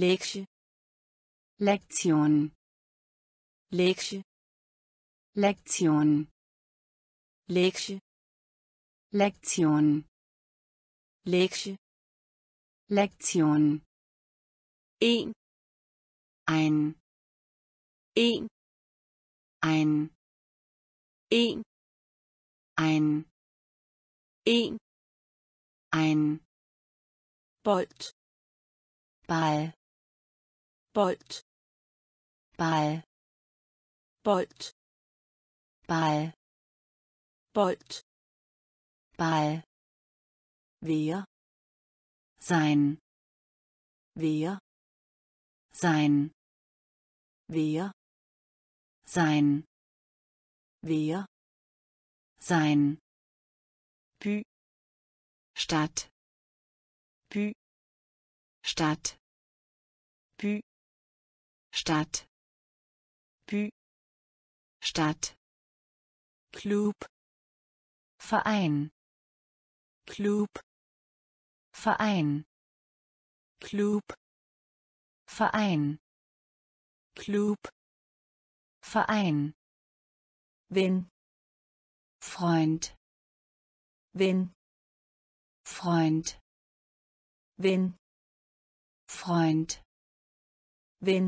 lektie, Lektion, lektie, Lektion, lektie, Lektion, lektie, Lektion, en, ein, en, ein, en, ein, en, ein, bold, Ball, bold, Ball, bold, Ball, bold, Ball, være, sein, være, sein, være, sein, være, sein, by, Stadt, by, Stadt, by, Stadt, by, Stadt, klub, Verein, klub, Verein, klub, Verein, klub, Verein, ven, Freund, ven, Freund, ven, Freund, ven,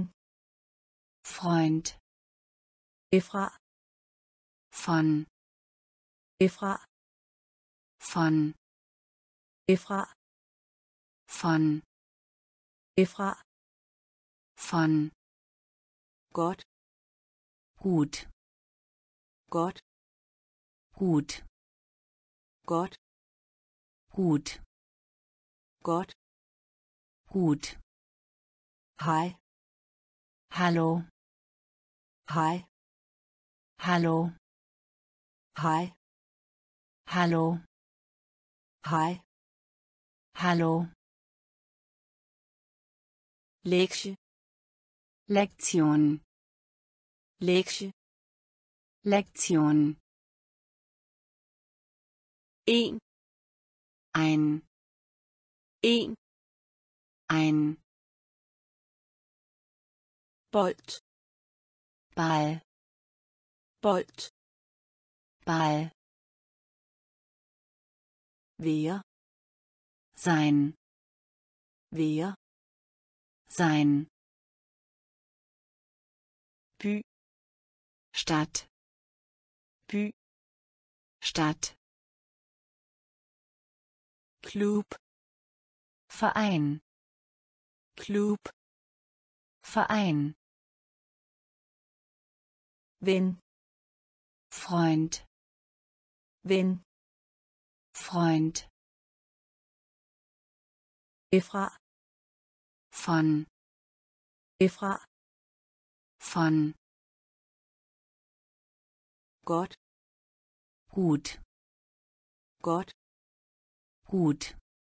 Freund, ifra, von, ifra, von, ifra, von, ifra, von, godt, gut, godt, gut, godt, gut, godt, gut, hej, hallo, hej, hallo, hej, hallo, hej, hallo, lektie, Lektion, lektie, Lektion, en, ein, en, ein, bold, Ball, bold, Ball, være, sein, være, sein, by, Stadt, by, Stadt, klub, Verein, klub, Verein, ven, Freund, ven, Freund, ifra, von, ifra, von, godt, gut, godt, gut,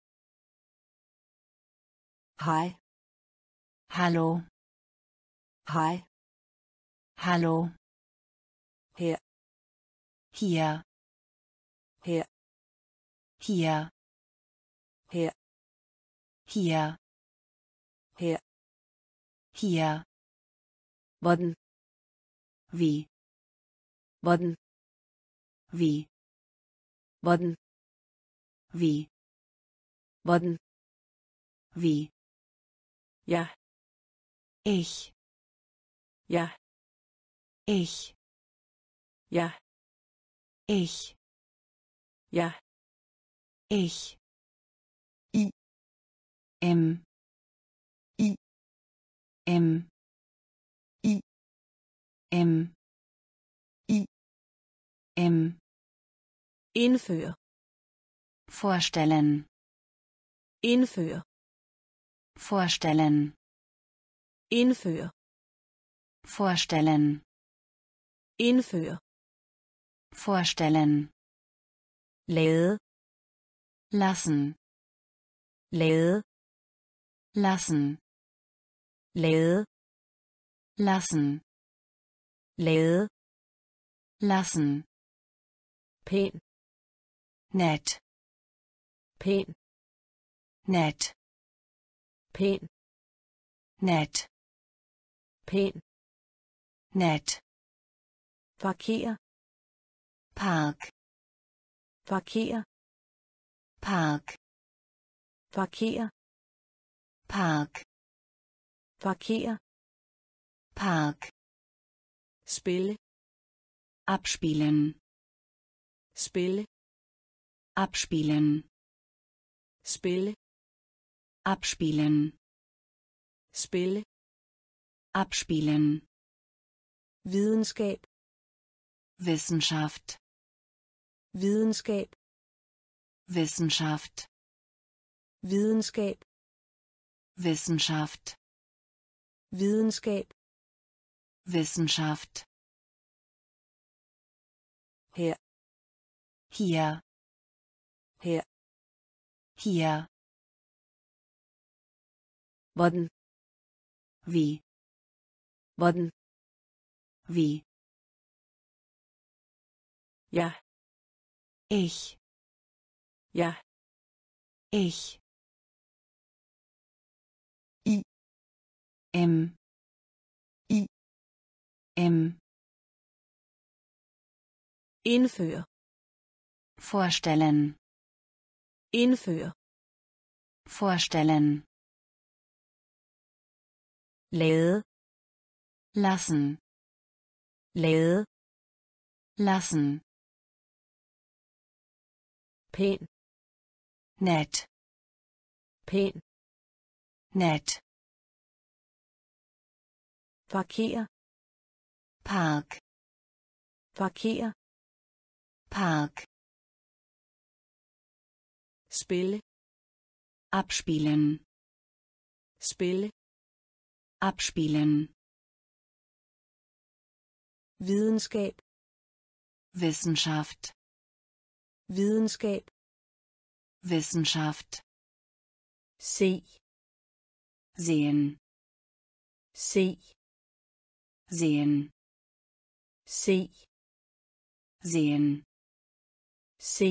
hej, hallo, hej, hallo, her, hier, her, hier, her, hier, her, hier, hvordan, wie, hvordan, wie, hvordan, wie, hvordan, wie, ja, ich, ja, ich, ja, ich, ja, ich, i, im, i, im, i, im, i, im, indføre, vorstellen, indføre, vorstellen, indføre, vorstellen, indføre, vorstellen, lade, lassen, lade, lassen, lade, lassen, lade, lassen, pæn, nett, pæn, nett, pæn, Nett. Pæn. Nett. Parkér. Park. Parkér. Park. Parkér. Park. Parkér. Park. Spille. Abspielen. Spille. Abspielen. Spille. Abspielen. Spille. Abspielen. Videnskab. Wissenschaft. Videnskab. Wissenschaft. Videnskab. Wissenschaft. Videnskab. Wissenschaft. Her. Hier. Her. Hier. Hvordan. Wie. Hvordan. Wie. Ja. Ich. Ja. Ich. I. Im. I. Im. Indføre. Vorstellen. Indføre. Vorstellen. Lade. Lassen. Lade. Lassen. Pæn. Nett. Pæn. Nett. Parkér. Park. Parkér. Park. Spille. Abspielen. Spille. Abspielen. Videnskab. Wissenschaft. Videnskab. Wissenschaft. Se. Sehen. Se. Sehen. Se. Sehen. Se.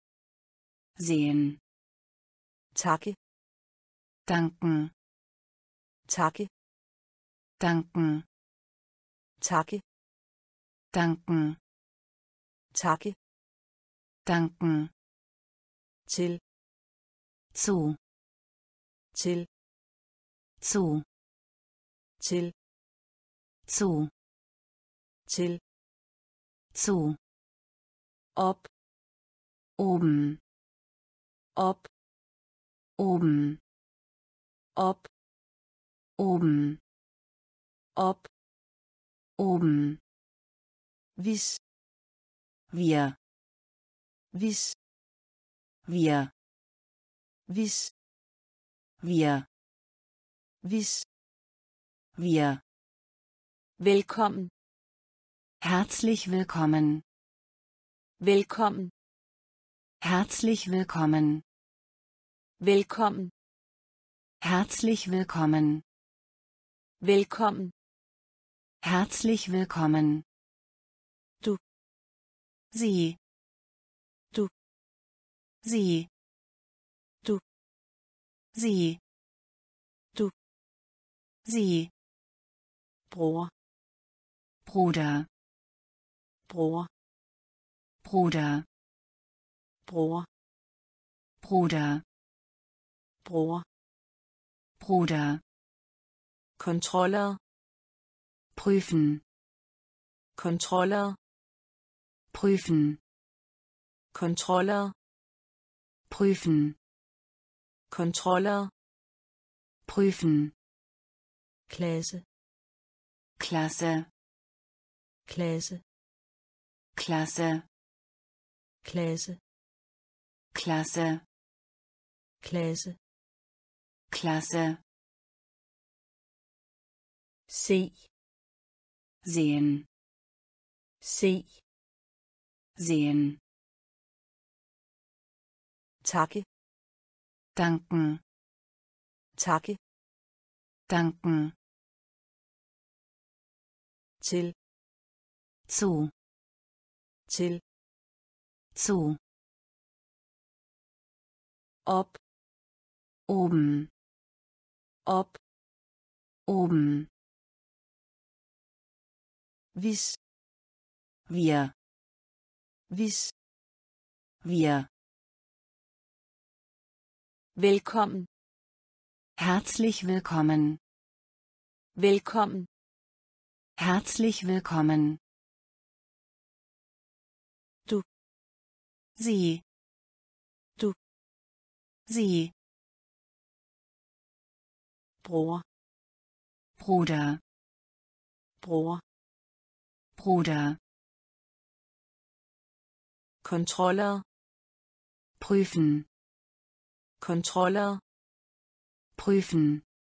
Sehen. Takke. Danken. Takke. Danken. Takke. Danken. Takke. Danken. Til. Zu. Til. Zu. Til. Zu. Til. Zu. Op. Oben. Op. Oben. Op. Oben. Op. Oben. Hvis. Wir. Hvis. Wir. Hvis. Wir. Hvis. Wir. Velkommen. Herzlich willkommen. Velkommen. Herzlich willkommen. Velkommen. Herzlich willkommen. Velkommen. Herzlich willkommen. Du. Sie. Du. Sie. Du. Sie. Du. Sie. Bror. Bruder. Bror. Bruder. Bror. Bruder. Bror. Bruder. Kontroller. Prüfen. Kontroller. Prüfen. Kontroller. Prüfen. Kontroller. Prüfen. Klasse. Klasse. Klasse. Klasse. Klasse. Klasse. Klasse. Klasse. Se. Sehen. Se. Sehen. Takke. Danken. Takke. Danken. Til. Zu. Til. Zu. Op. Oben. Op. Oben. Hvis. Wir. Hvis. Wir. Velkommen. Herzlich willkommen. Velkommen. Herzlich willkommen. Du. Sie. Du. Sie. Bror. Bruder. Bror. Bruder. Kontroller. Prüfen. Kontroller. Prüfen.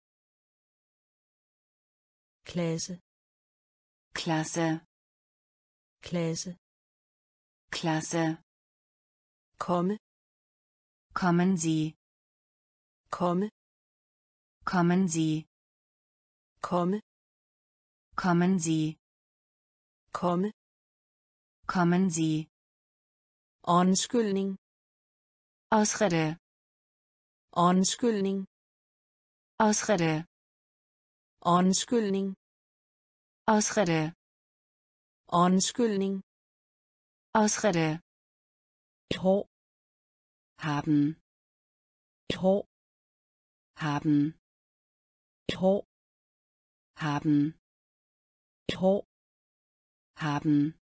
Klasse. Klasse. Klasse. Klasse. Komme. Kommen Sie. Komme. Kommen Sie. Komme. Kommen Sie. Komme. Kommen Sie. Undskyldning. Ausrede. Undskyldning. Ausrede. Undskyldning. Ausrede. Undskyldning. Ausrede. Hår. Haben. Hår. Haben. Hår. Haben. Hår. Haben.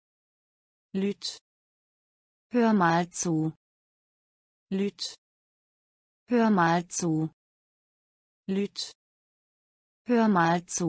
Lyt. Hör mal zu. Lyt. Hör mal zu. Lyt. Hör mal zu.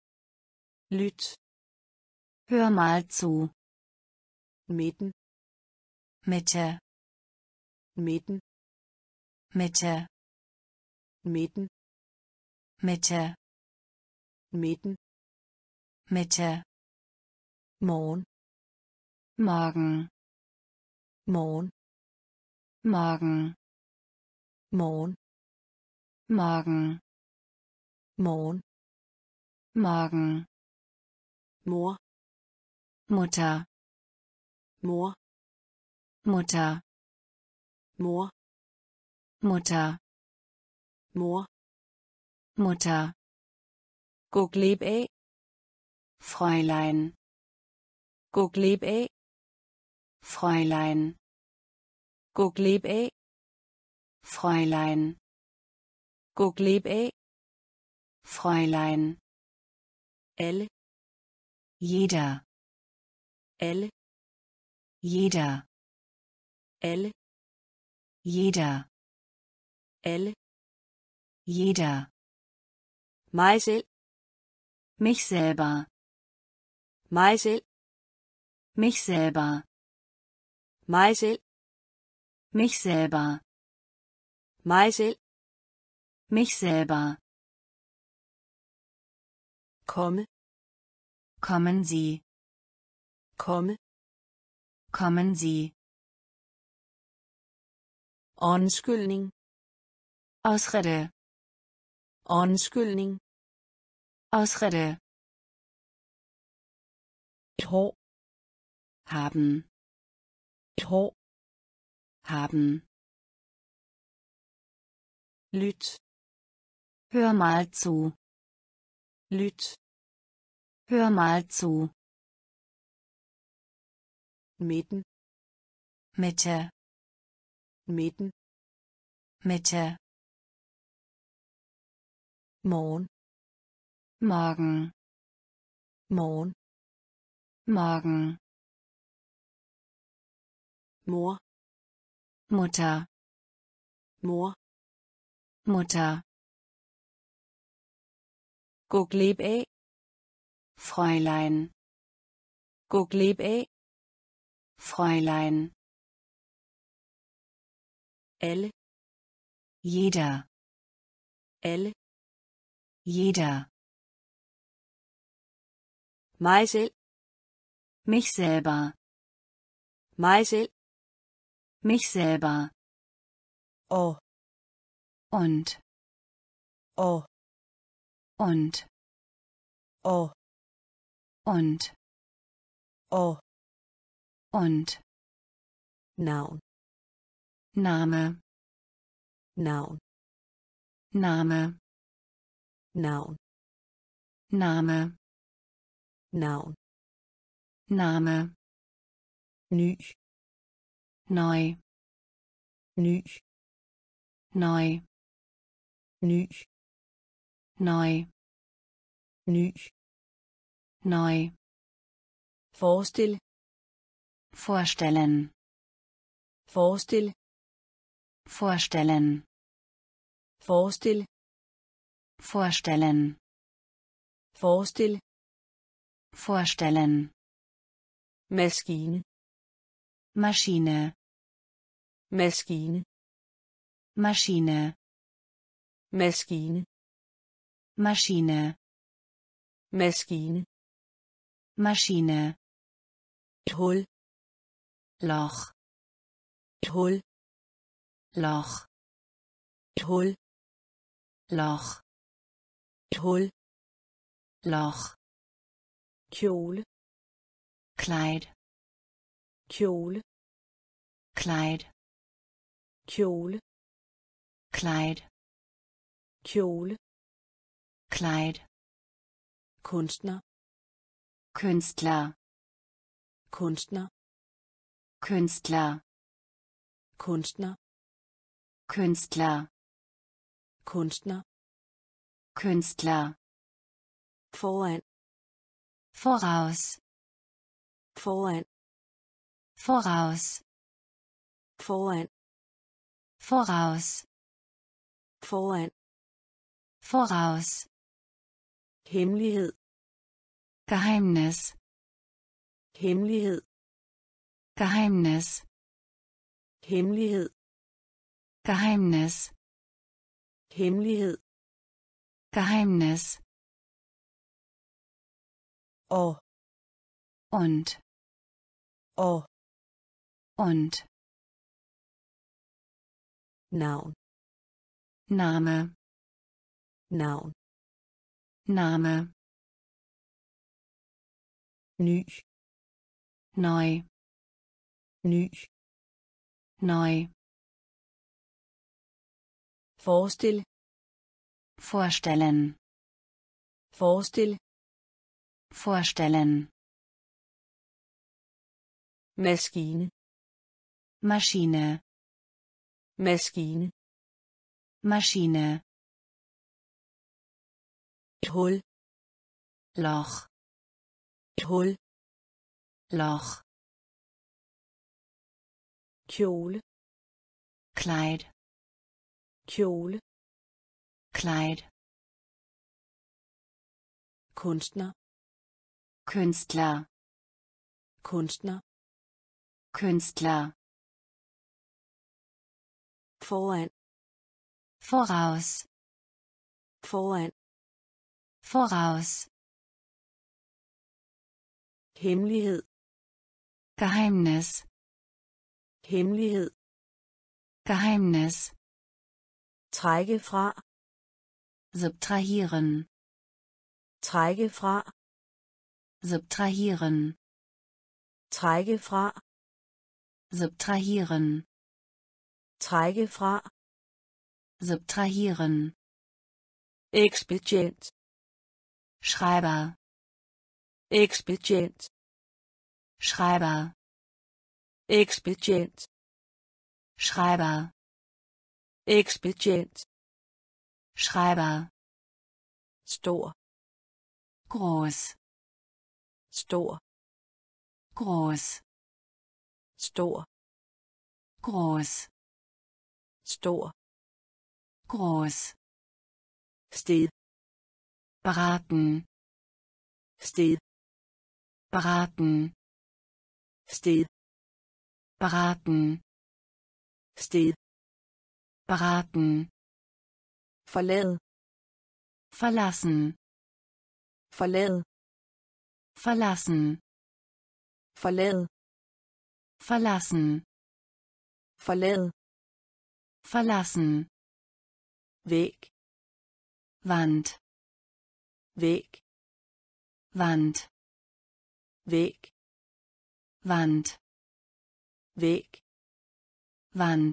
Lyt. Hör mal zu. Midten. Mitte. Midten. Mitte. Midten. Mitte. Midten. Mitte. Morgen. Morgen. Morgen. Morgen. Morgen. Morgen. Morgen. Morgen. Mor. Mutter. Mor. Mutter. Mor. Mutter. Mor. Mutter. Gå glip af. Fräulein. Gå glip af. Fräulein. Gå glip af. Fräulein. Gå glip af. Fräulein. Alle. Jeder. Alle. Jeder. Alle. Jeder. Alle. Jeder. Mig selv. Mich selber. Mig selv. Mich selber. Mig selv. Mich selber. Mig selv. Mich selber. Komme. Kommen Sie. Komme. Kommen Sie. Undskyldning. Ausrede. Undskyldning. Ausrede. Hår. Haben. Hår. Haben. Lyt. Hör mal zu. Lyt. Hör mal zu. Midten. Mitte. Midten. Mitte. Morgen. Morgen. Morgen. Morgen. Mor. Mutter. Mor. Mutter. Gå glip af. Fräulein. Gå glip af. Fräulein. Alle. Jeder. Alle. Jeder. Mig selv. Mich selber. Mig selv. Mich selber. Og. Und. Og. Und. Og. Und. Og. Und. Navn. Name. Navn. Name. Navn. Name, navn, Name, ny, neu, ny, neu, ny, neu, ny, neu, forestil, vorstellen, forestil, vorstellen, forestil, vorstellen, forestil, vorstellen, maskine, Maschine, maskine, Maschine, maskine, Maschine, maskine, Maschine, et hul, Loch, et hul, Loch, et hul, Loch, et hul, Loch, kjole, Kleid, kjole, Kleid, kjole, Kleid, kjole, Kleid, kunstner, Künstler, kunstner, Künstler, kunstner, Künstler, kunstner, Künstler, foran, voraus, foran, voraus, foran, voraus, foran, voraus, hemmelighed, Geheimnis, hemmelighed, Geheimnis, hemmelighed, Geheimnis, hemmelighed, Geheimnis, og, und, navn, Name, navn, Name, ny, neu, ny, neu, forestil, vorstellen, forestil, vorstellen, maskine, Maschine, maskine, Maschine, et hul, Loch, et hul, Loch, kjole, Kleid, kjole, Kleid, kunstner, Künstler, kunstner, Künstler, foran, voraus, foran, voraus, hemmelighed, Geheimnis, hemmelighed, Geheimnis, trække fra, subtrahieren, trække fra, subtrahieren, trække fra, subtrahieren, trække fra, subtrahieren, ekspedient, Schreiber, ekspedient, Schreiber, ekspedient, Schreiber, ekspedient, Schreiber, stor, groß, stor, groß, stor, groß, stor, groß, sted, beraten, sted, beraten, sted, beraten, sted, beraten, forlad, verlassen, forlad, verlassen, forlad, verlassen, forlad, verlassen, væg, Wand, væg, Wand, væg, Wand, væg, Wand,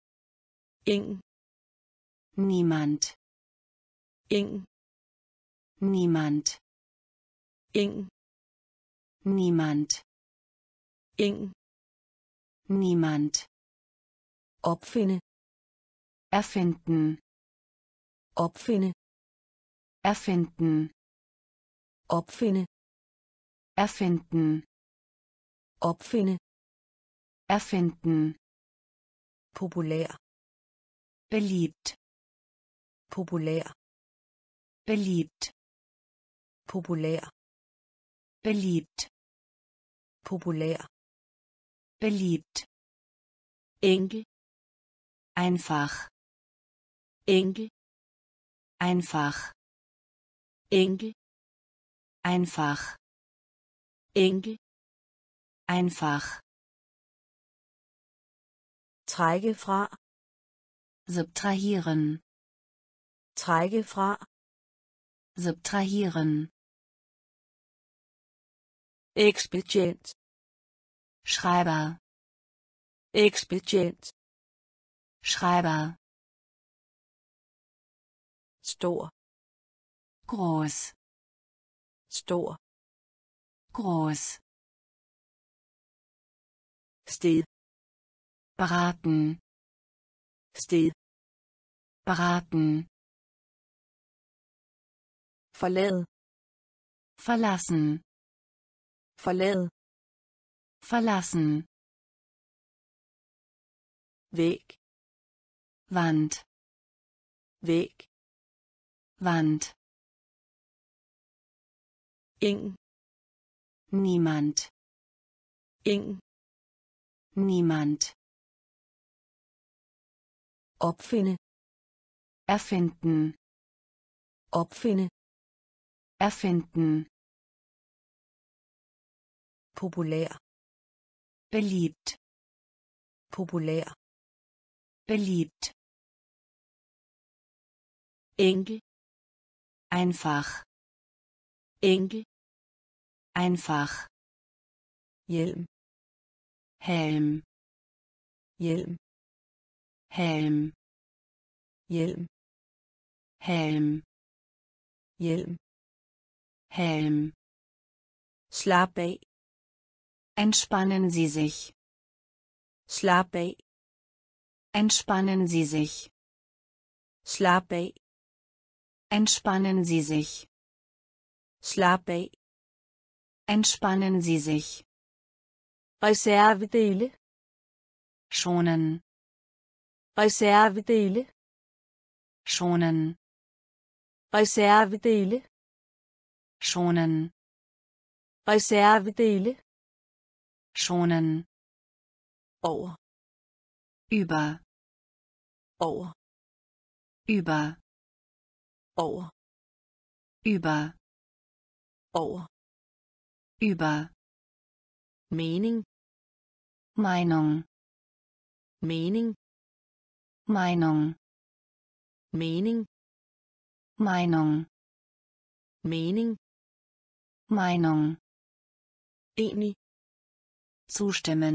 ingen, niemand, ingen, Niemand. Ingen. Niemand. Ingen. Niemand. Opfinde. Erfinden. Opfinde. Erfinden. Opfinde. Erfinden. Opfinde. Erfinden. Populær. Beliebt. Populær. Beliebt. Populær. Beliebt. Populær. Beliebt. Enkel. Einfach. Enkel. Einfach. Enkel. Einfach. Enkel. Einfach. Trække fra. Subtrahieren. Trække fra. Subtrahieren. Ekspedient. Schreiber. Ekspedient. Schreiber. Stor. Groß. Stor. Groß. Sted. Beraten. Sted. Beraten. Forlade. Verlassen. Forlade. Verlassen. Væg. Wand. Væg. Wand. Ingen. Niemand. Ingen. Niemand. Opfinde. Erfinden. Opfinde. Erfinden. Populær. Beliebt. Populær. Beliebt. Enkel. Einfach. Enkel. Einfach. Hjelm. Helm. Hjelm. Helm. Hjelm. Helm. Hjelm. Helm. Slap af. Entspannen Sie sich. Slap af. Entspannen Sie sich. Slap af. Entspannen Sie sich. Slap af. Entspannen Sie sich. Reservedele. Schonen. Reservedele. Schonen. Reservedele. Schonen. Reservedele. Schonen. Over. Über. Over. Über. Over. Über. Over. Über. Mening. Meinung. Mening. Meinung. Mening. Meinung. Mening. Meinung. Enig. Zustimmen.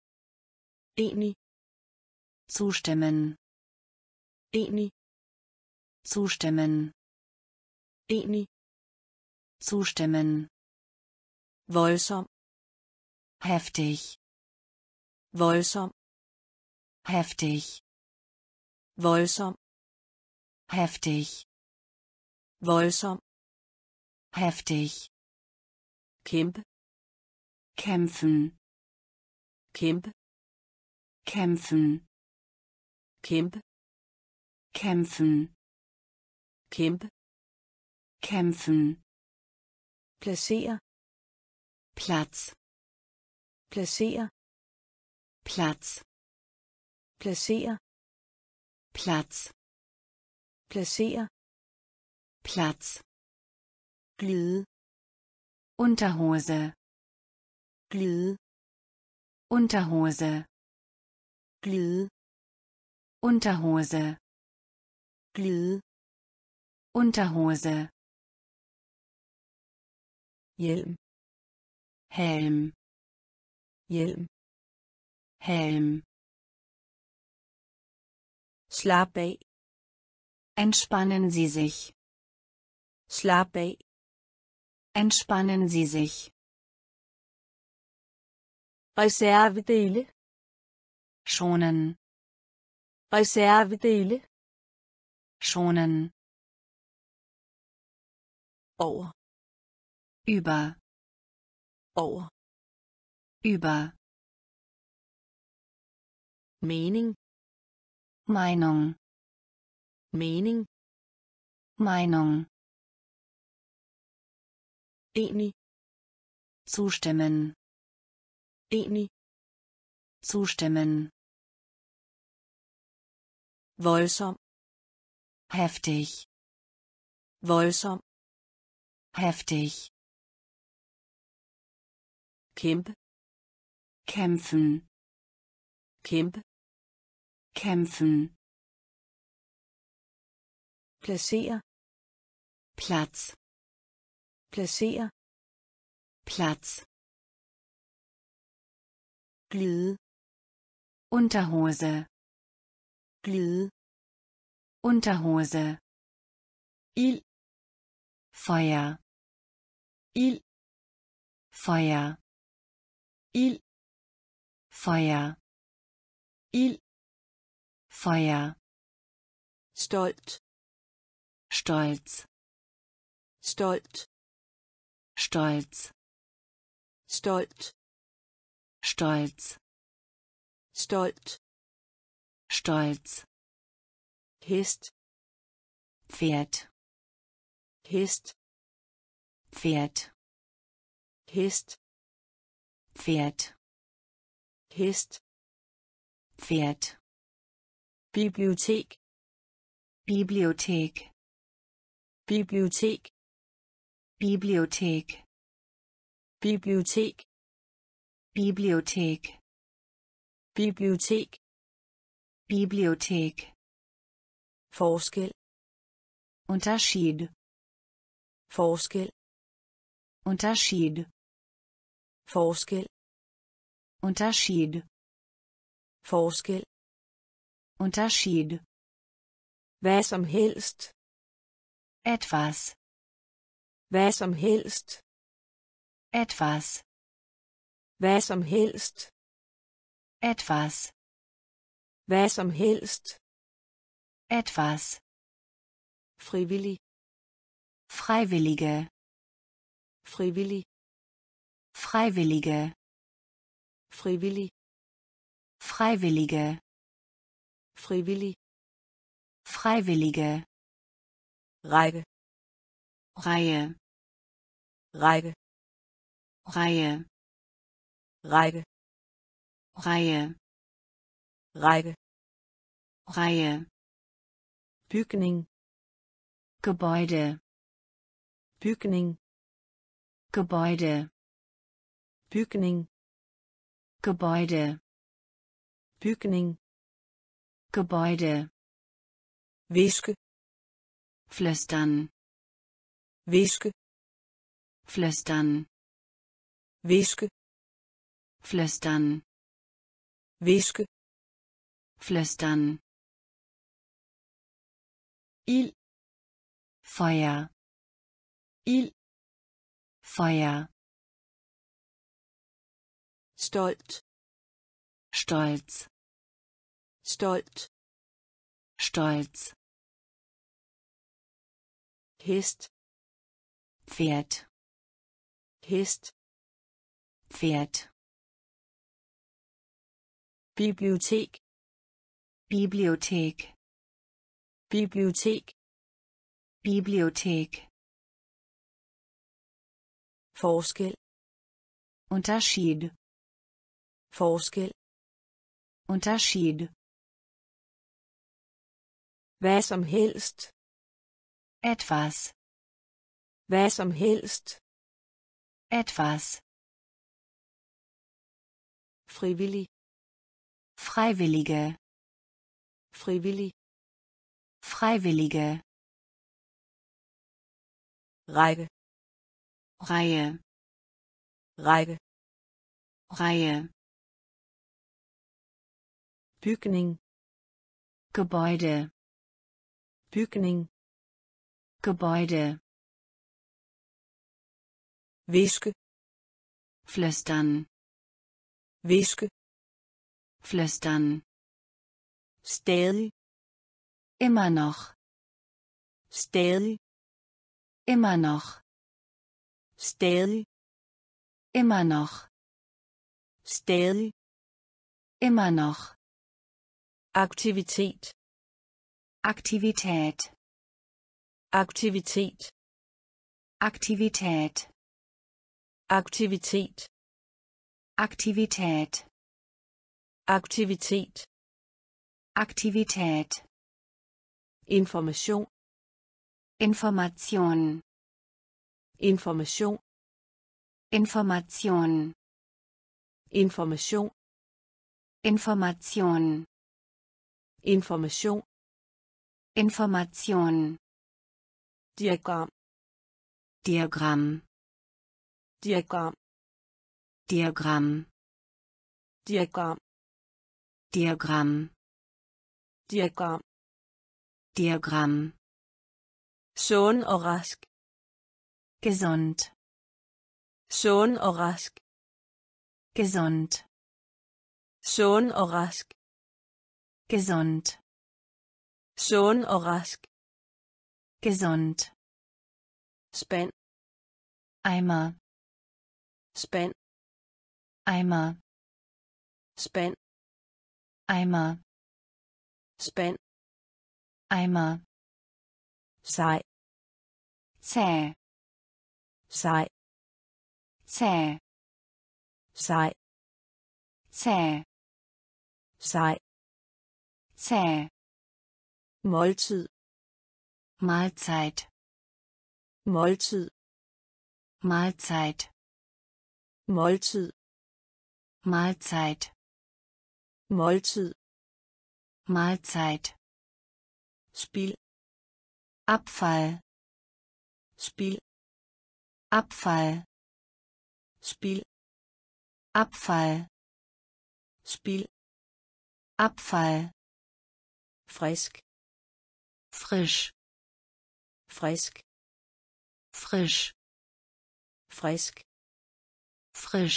Enig. Zustimmen. Enig. Zustimmen. Enig. Zustimmen. Voldsom. Heftig. Voldsom. Heftig. Voldsom. Heftig. Voldsom. Heftig. Kæmpe. Kämpfen. Kæmpe. Kämpfen. Kæmpe. Kämpfen. Kæmpe. Kämpfen. Placere. Platz. Placere. Platz. Placere. Platz. Placere. Platz. Glide. Unterhose. Glide. Unterhose. Glide. Unterhose. Glide. Unterhose. Hjelm. Helm. Hjelm. Helm. Slap af. Entspannen Sie sich. Slap af. Entspannen Sie sich. Reservedele. Schonen. Reservedele. Schonen. Over. Über. Over. Über. Mening. Meinung. Mening. Meinung. Enig. Zustimmen. Enig. Zustimmen. Voldsom. Heftig. Voldsom. Heftig. Kæmpe. Kämpfen. Kæmpe. Kämpfen. Placere. Platz. Placere. Platz. Glide. Unterhose. Glide. Unterhose. Ild. Feuer. Ild. Feuer. Ild. Feuer. Ild. Feuer. Stolt. Stolz. Stolt. Stolz. Stolt. Stolz. Stolt. Stolz. Hest. Pferd. Hest. Pferd. Hest. Pferd. Hest. Pferd. Bibliotek. Bibliothek. Bibliotek. Bibliothek. Bibliotek. Bibliothek. Bibliotek. Bibliothek. Forskel. Unterschied. Forskel. Unterschied. Forskel. Unterschied. Forskel. Unterschied. Hvad som helst. Etwas. Hvad som helst. Etwas. Hvad som helst. Etwas. Hvad som helst. Etwas. Frivillig. Freiwillige. Frivillig. Freiwillige. Frivillig. Freiwillige. Frivillig. Freiwillige. Række. Reihe. Række. Reihe. Række. Reihe. Række. Reihe. Bygning. Gebäude. Bygning. Gebäude. Bygning. Gebäude. Bygning. Gebäude. Viske. Flüstern. Viske. Flüstern. Viske. Flüstern. Viske. Flüstern. Ild. Feuer. Ild. Feuer. Stolt. Stolz. Stolt. Stolz. Hest. Pferd. Hest. Pferd. Bibliotek. Bibliothek. Bibliotek. Bibliothek. Forskel. Unterschied. Forskel. Unterschied. Hvad som helst. Etwas. Hvad som helst. Etwas. Frivillig. Freiwillige. Frivillig. Freiwillige. Række. Reihe. Række. Reihe. Bygning. Gebäude. Bygning. Gebäude. Viske. Flüstern. Viske. Flüstern. Stadig. Immer noch. Stadig. Immer noch. Stadig. Immer noch. Stadig. Immer noch. Aktivitet. Aktivität. Aktivitet. Aktivität. Aktivitet. Aktivität. Aktivitet. Aktivität. Information. Information. Information. Information. Information. Information. Information. Information. Diagram. Diagramm. Diagram. Diagramm. Diagram. Diagramm. Diagram. Diagramm. Sund og rask. Gesund. Sund og rask. Gesund. Sund og rask. Gesund. Sund og rask. Gesund. Spand. Eimer. Spand. Eimer. Spand. Eimer. Spand. Eimer. Sej. Zäh. Sej. Zäh. Sej. Zäh. Sej. Zäh. Måltid. Mahlzeit. Måltid. Mahlzeit. Måltid. Mahlzeit. Måltid. Mahlzeit. Spild. Abfall. Spild. Abfall. Spild. Abfall. Spild. Abfall. Frisk. Frisch. Frisk. Frisch. Frisk. Frisch.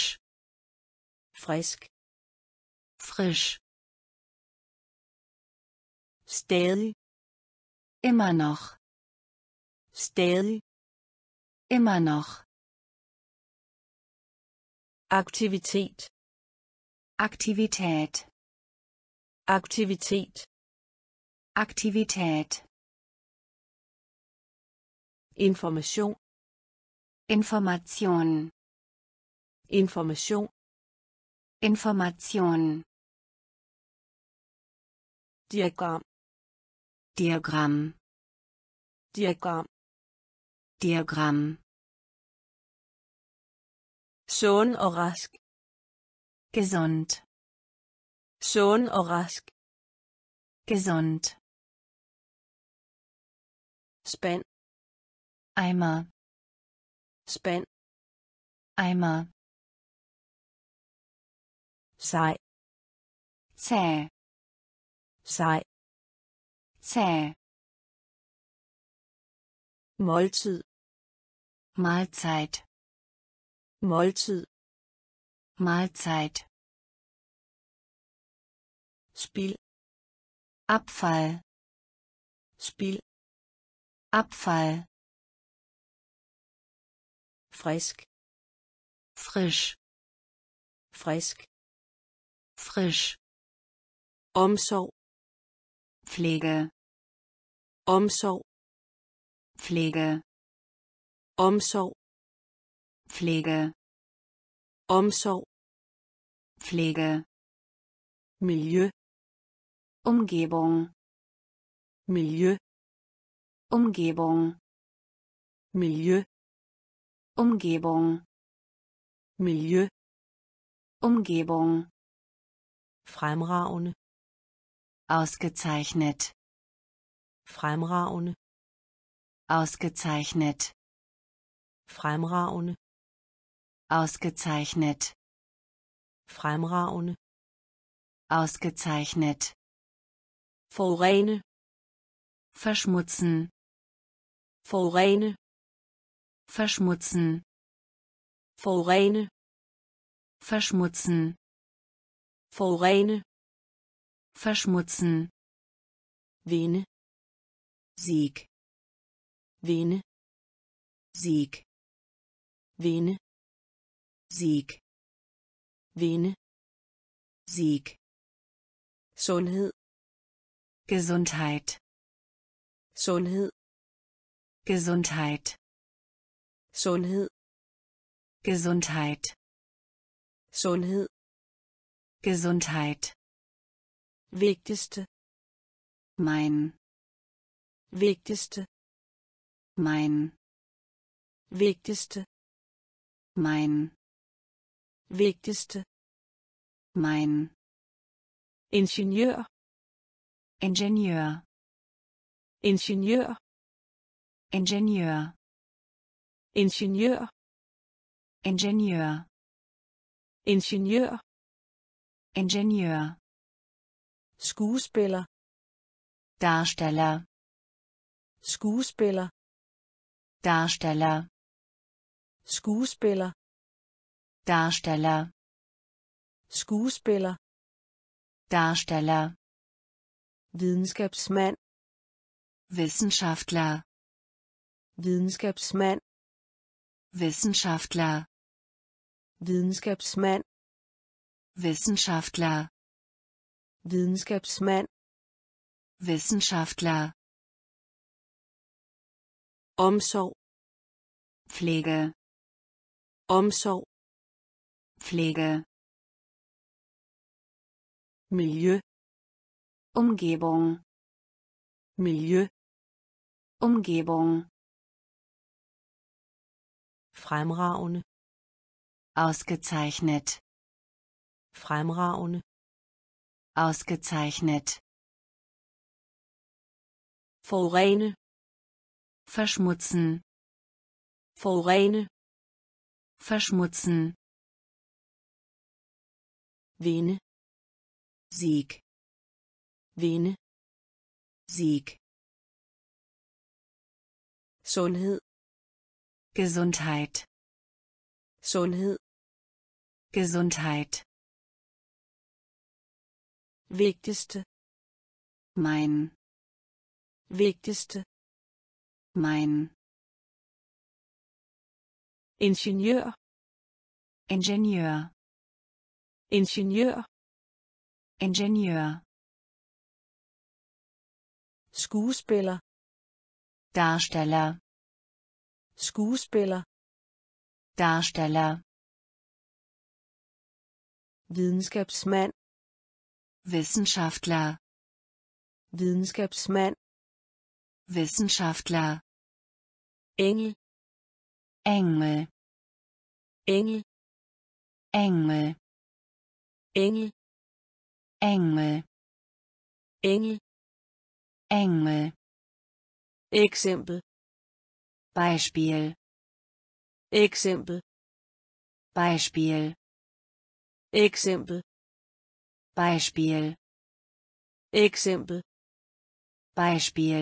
Frisk. Frisch. Stadig. Immer noch. Stadig. Immer noch. Aktivitet. Aktivität. Aktivitet. Aktivität. Information. Information. Information. Information. Diagram. Diagramm. Diagram. Diagramm. Sund og rask. Gesund. Sund og rask. Gesund. Spand. Eimer. Spand. Eimer. Sej. Zäh. Sej. Zäh. Måltid. Mahlzeit. Måltid. Mahlzeit. Spild. Abfall. Spild. Abfall. Frisk. Frisch. Frisk. Frisch. Omsorg. Pflege. Omsorg. Pflege. Omsorg. Pflege. Omsorg. Pflege. Miljø. Umgebung. Miljø. Umgebung. Miljø. Umgebung. Miljø. Umgebung. Fremragende. Ausgezeichnet. Fremragende. Ausgezeichnet. Fremragende. Ausgezeichnet. Fremragende. Ausgezeichnet. Forurene. Verschmutzen. Forurene. Verschmutzen. forurene, verschmutzen, forurene, verschmutzen, vinde, Sieg, vinde, Sieg, vinde, Sieg, vinde, Sieg, sundhed, Gesundheit, sundhed, Gesundheit, sundhed, Gesundheit, sundhed, Gesundheit, vigtigste, mein, vigtigste, mein, vigtigste, mein, vigtigste, mein, ingeniør, Ingenieur, ingeniør, Ingenieur, ingeniør, Ingenieur, ingeniør, Ingenieur, skuespiller, Darsteller, skuespiller, Darsteller, skuespiller, Darsteller, skuespiller, Darsteller, videnskabsmand, Wissenschaftler, videnskabsmand, Wissenschaftler, videnskabsmand, Wissenschaftler, videnskabsmand, Wissenschaftler, omsorg, Pflege, omsorg, Pflege, miljø, Umgebung, miljø, Umgebung, fremragende, ausgezeichnet, fremragende, ausgezeichnet, forurene, verschmutzen, forurene, verschmutzen, vinde, Sieg, vinde, Sieg, sundhed, Gesundheit, sundhed, Gesundheit, vigtigste, mein, vigtigste, mein, ingeniør, Ingenieur, ingeniør, Ingenieur, skuespiller, Darsteller, skuespiller, Darsteller, videnskabsmand, Wissenschaftler, videnskabsmand, Wissenschaftler, engel, Engel, engel, Engel, engel, Engel, engel, Engel, eksempel, Beispiel, eksempel, Beispiel, eksempel, Beispiel, eksempel, Beispiel,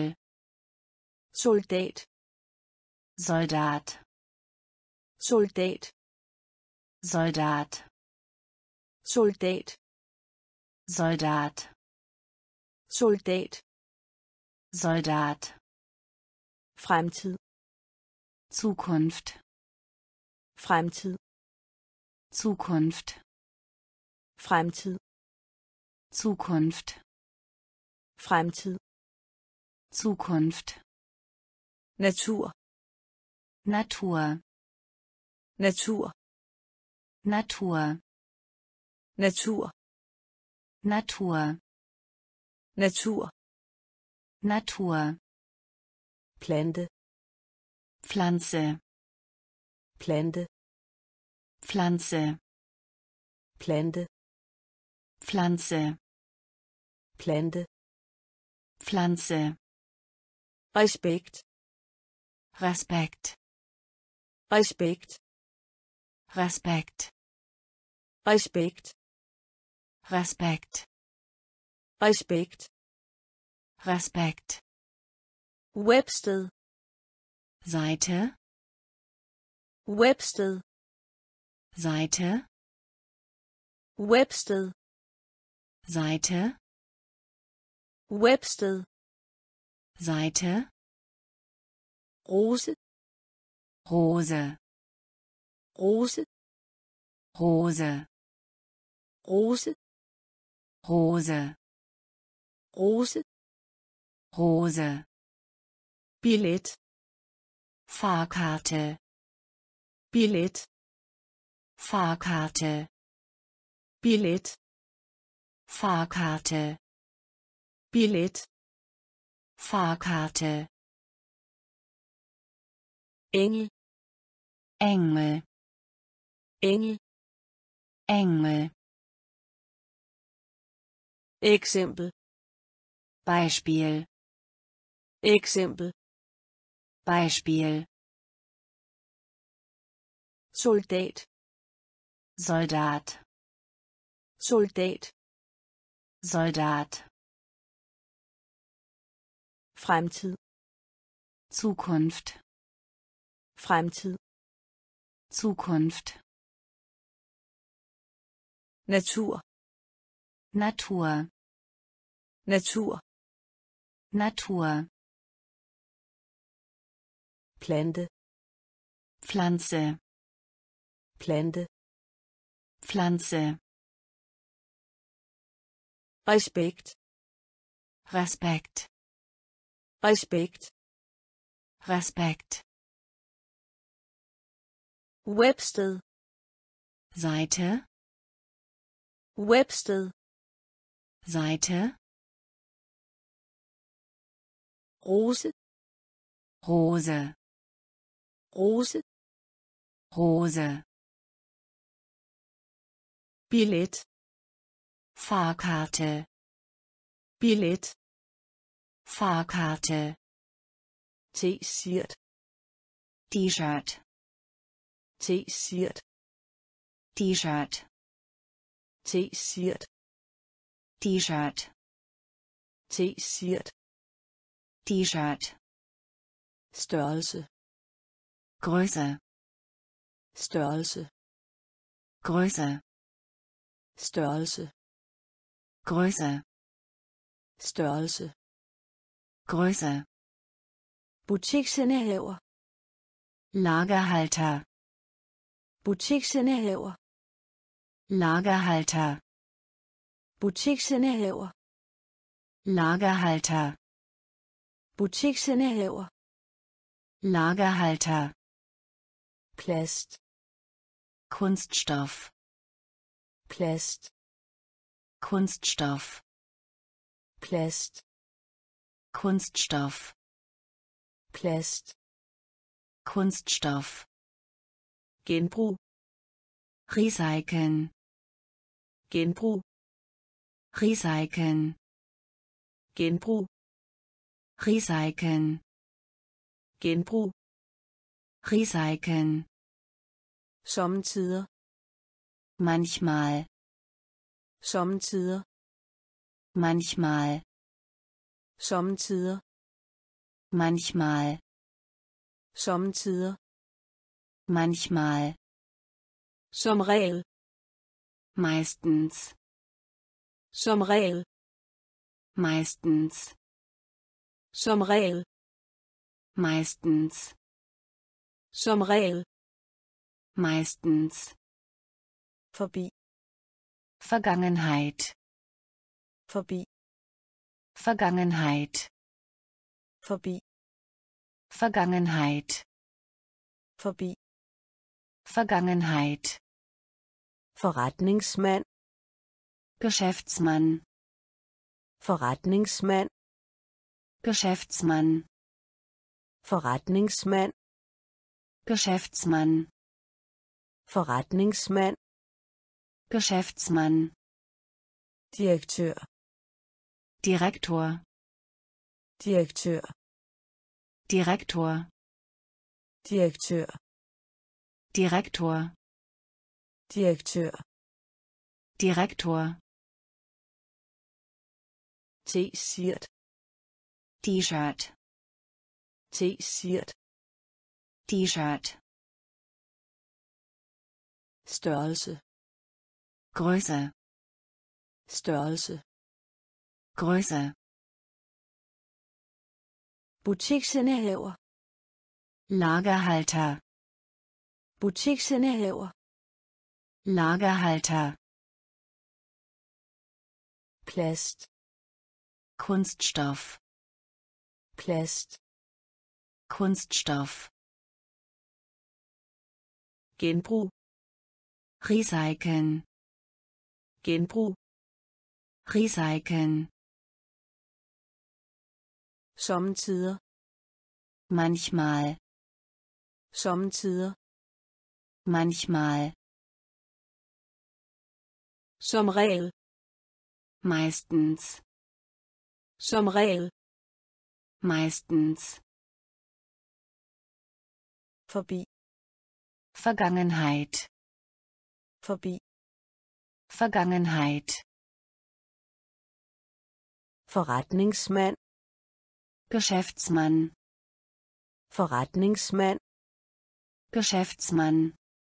soldat, Soldat, soldat, Soldat, soldat, Soldat, soldat, Soldat, fremtid, Zukunft, fremtid, Zukunft, fremtid, Zukunft, fremtid, Zukunft, natur, Natur, natur, Natur, natur, Natur, natur, Natur, plante, Pflanze, plante, Pflanze, plante, Pflanze, plante, Pflanze, respekt, Respekt, respekt, Respekt, respekt, Respekt, respekt, Respekt, websted, Seite, websted, Seite, Websted. Seite, Websted. Seite, Rose. Rose, Rose. Rose, Rose. Rose, Rose. Rose, Billet. Fahrkarte, Billet. Fahrkarte, Billet. Fahrkarte, Billet. Fahrkarte, Engel. Engel, Engel. Engel, Eksempel. Beispiel, Eksempel. Beispiel, Soldat. Soldat, Soldat. Soldat, Fremtid. Zukunft, Fremtid. Zukunft, Natur. Natur, Natur. Natur, Plante. Pflanze, Plante. Pflanze, Respekt. Respekt, Respekt. Respekt, Websted. Seite, Websted. Seite, Rose. Rose, Rose. Rose, Billet. Fahrkarte, Billet. Fahrkarte, T-shirt. T-Shirt, T-shirt. T-Shirt, T-shirt. T-Shirt, T-shirt. T-Shirt, Størrelse. Größe, Størrelse. Größe, Størrelse. Größe, Størrelse. Größe, Butiksindehaver. Lagerhalter, Butiksindehaver. Lagerhalter, Butiksindehaver. Lagerhalter, Butiksindehaver. Lagerhalter, Plast. Kunststoff, Plast. Kunststoff, Plast. Kunststoff, Plast. Kunststoff, Genbrug. Recyceln, Genbrug. Recyceln, Genbrug. Recyceln, Genbrug. Recyceln, Sommetider. manchmal, Sommetider. manchmal, Sommetider. manchmal, Sommetider. manchmal, Som regel. meistens, Som regel. meistens, Som regel. meistens, Som regel. meistens, Forbi. Vergangenheit, Forbi. Vergangenheit, Forbi. Vergangenheit, Forbi. Vergangenheit, Forretningsmand. Geschäftsmann, Forretningsmand. Geschäftsmann, Forretningsmand. Geschäftsmann, Forretningsmand. Geschäftsmann, Direktør. Direktor, Direktør. Direktor, Direktør. Direktor, Direktør. Direktor, T-shirt. T-Shirt, T-shirt. T-Shirt, størrelse, Größe, størrelse, Größe, butiksindehaver, Lagerhalter, butiksindehaver, Lagerhalter, plast, Kunststoff, plast, Kunststoff, genbrug, Recyceln, genbrug, Recyceln, sommetider, manchmal, sommetider, manchmal, som regel, meistens, som regel, meistens, forbi, Vergangenheit, forbi, Vergangenheit, forretningsmand, Geschäftsmann, forretningsmand, Geschäftsmann,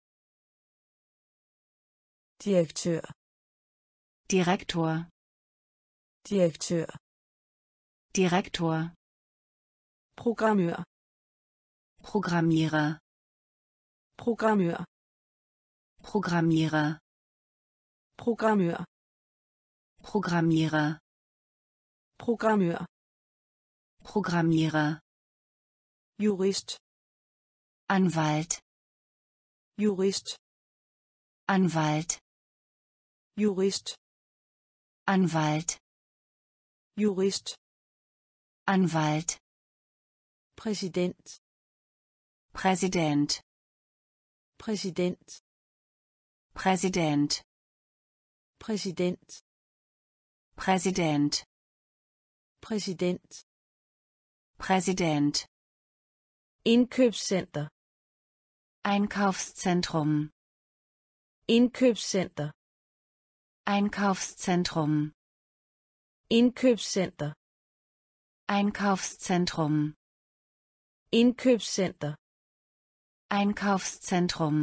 direktør, Direktor, direktør, Direktor, programmør, Programmierer, programmør, Programmierer, programmør, Programmierer, programmør, Programmierer, jurist, Anwalt, jurist, Anwalt, jurist, Anwalt, jurist, Anwalt, præsident, Präsident, præsident, Präsident, præsident, Präsident, præsident, Präsident, indkøbscenter, Einkaufszentrum, indkøbscenter, Einkaufszentrum, indkøbscenter, Einkaufszentrum, indkøbscenter, Einkaufszentrum,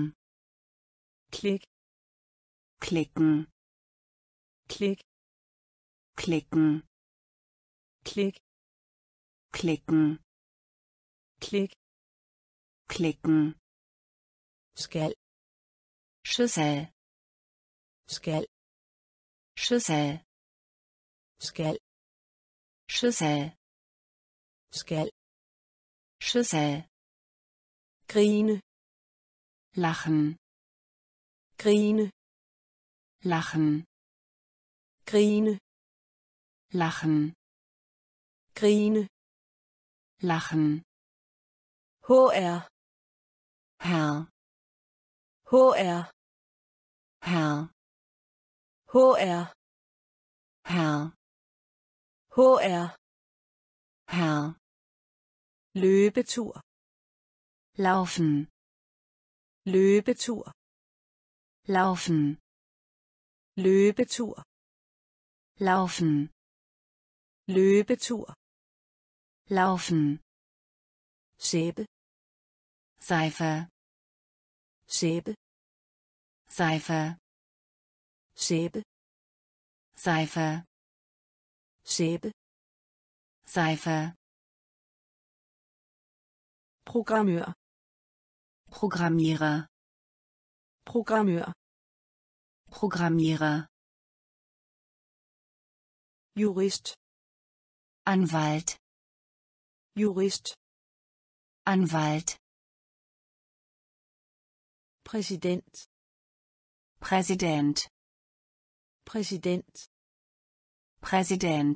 klik, klicken, klik, klicken, klik, klicken, klik, klicken, skal, Schüssel, skal, Schüssel, skal, Schüssel, skal, Schüssel, grine, lachen, grine, lachen, grine, lachen, grine, lachen, HR, Herr, HR, Herr, HR, Herr, HR, Herr, løbetur, laufen, løbetur, laufen, løbetur, laufen, løbetur, laufen, sæbe, Seife, sæbe, Seife, sæbe, Seife, sæbe, Seife, programmør, Programmierer, programmør, Programmierer, jurist, Anwalt, jurist, Anwalt, præsident, Präsident, præsident, Präsident,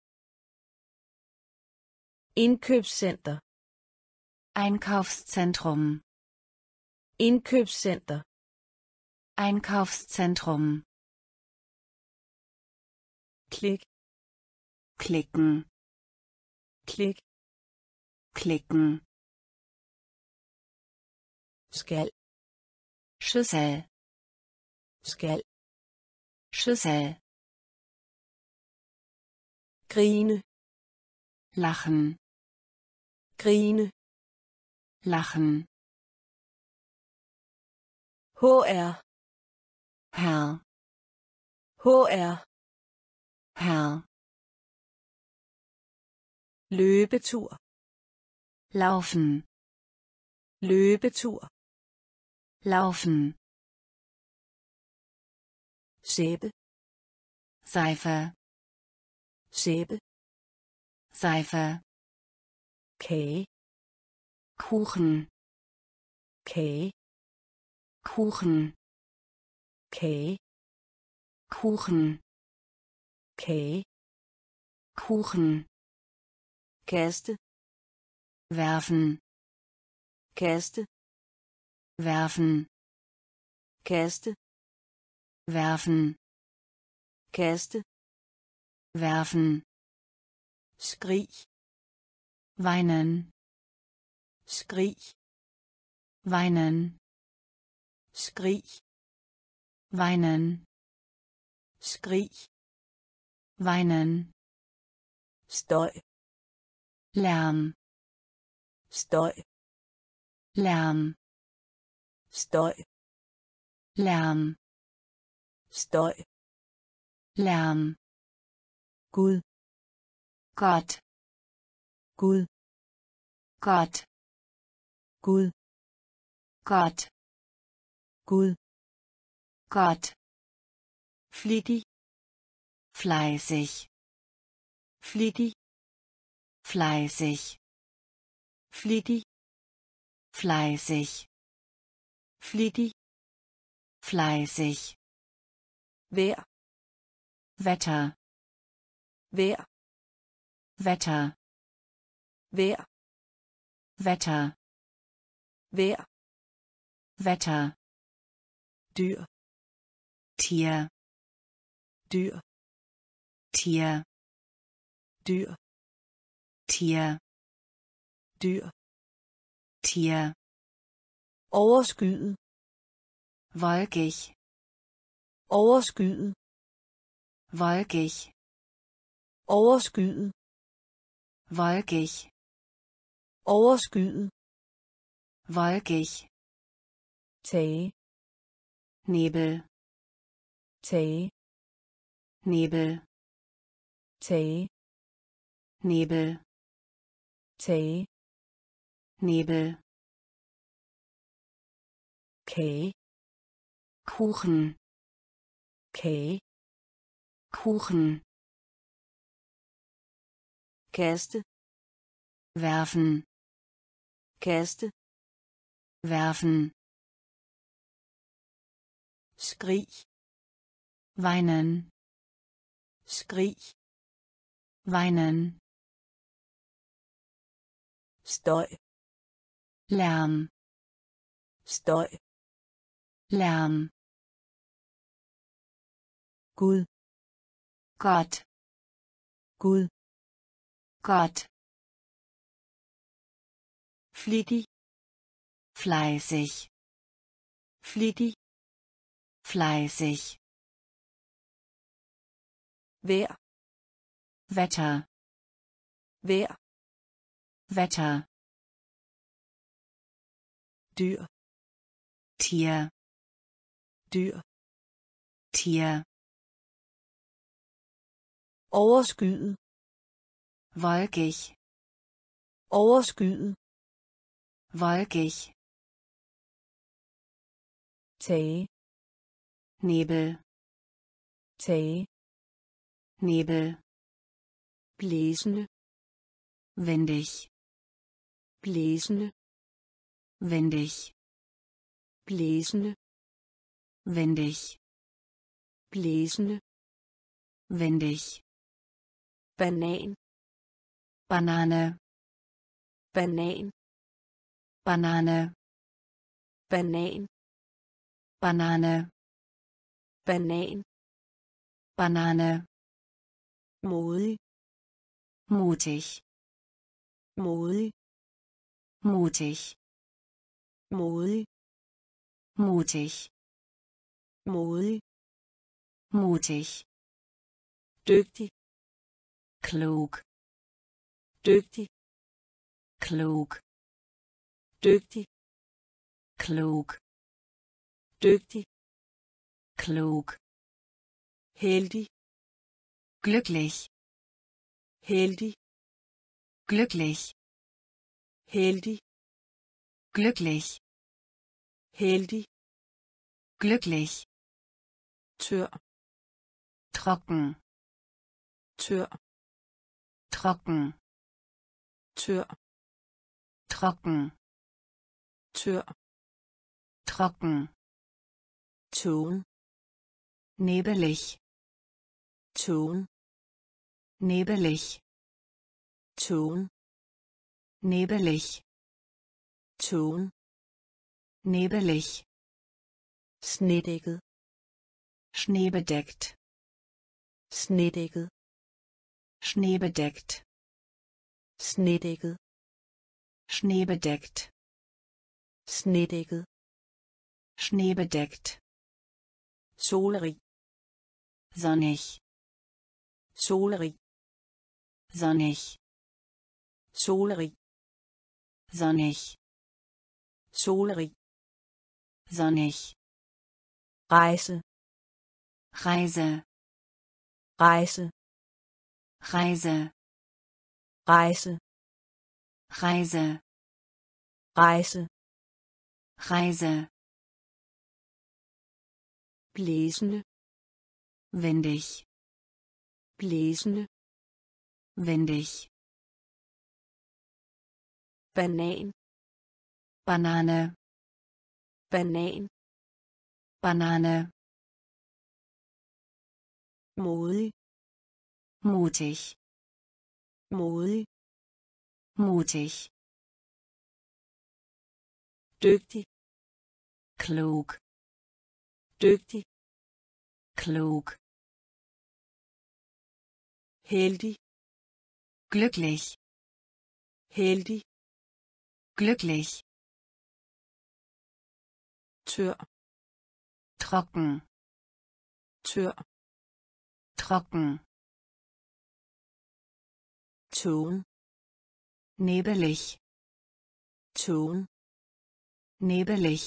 indkøbscenter, Einkaufszentrum, indkøbscenter, Einkaufszentrum, klik, klicken, klik, klicken, skal, Schüssel, skal, Schüssel, grine, lachen, grine, lachen, HR, Herr, HR. Herr, Løbetur. laufen, Løbetur. laufen, Sæbe. Seife, Sæbe. Seife, Kage. Kuchen, Kage. Kuchen, Kage. Kuchen, Kage. Kuchen, Kaste. werfen, Kaste. werfen, Kaste. werfen, Kaste. werfen, Skrig. weinen, Skrig. weinen, Skrig. weinen, Skrig. weinen, Støj. Lärm, Støj. Lärm, Støj. Lärm, Støj. Lärm, Gud. Gott, Gud. Gott, Gud. Gott, Gud. Gott, Flittig. fleißig, Flittig. fleißig, Flittig. fleißig, Flittig. fleißig, Vejr. Wetter, Vejr. Wetter, Vejr. Wetter, Vejr. Wetter, Dyr. Tier, Dyr. Tier, Dyr. Tier, Dyr. Tier, Overskyet. wolkig, Overskyet. wolkig, Overskyet. wolkig, Overskyet. wolkig, Tage. Nebel, Tage. Nebel, Tage. Nebel, Tage. Nebel, Kage. Kuchen, Kage. Kuchen, Kaste. werfen, Kaste. werfen, Skrig. weinen, Skrig. weinen, Støj. Lärm, Støj. Lärm, Gud. Gott, Gud. Gott, Flittig. fleißig, Flittig. fleißig, Vejr. Wetter, Vejr. Wetter, Dyr. Tier, Dyr. Tier, Overskyet. wolkig, Overskyet. wolkig, Tage. Nebel, Tage. Nebel, Blæsende. windig, Blæsende. windig, Blæsende. windig, Blæsende. windig, Banan. Banane, Banan. Banane, Banan. Banane, Banan. Banane, Modig. mutig, Modig. mutig, Modig. mutig, Modig. mutig, Dygtig. klug, Dygtig. klug, Dygtig. klug, Dygtig. klug, heldig, glücklich, heldig, glücklich, heldig, glücklich, heldig, glücklich, tør, trocken, tør, trocken, tør, trocken, tør, trocken, tågen, nebelig, tågen, nebelig, tågen, nebelig, tågen, nebelig, snedækket, schneebedeckt, snedækket, schneebedeckt, snedækket, schneebedeckt, snedækket, schneebedeckt, solerig, sonnig, solerig, sonnig, solerig, sonnig, solerig, sonnig, rejse, Reise, rejse, Reise, rejse, Reise, rejse, Reise, blæsende, windig, blæsende, windig, banan, Banane, banan, Banane, modig, mutig, modig, mutig, dygtig, klug, dygtig, klug, heldig, glücklich, heldig, glücklich, tør, trocken, tør, trocken, tågen, nebelig, tågen, nebelig,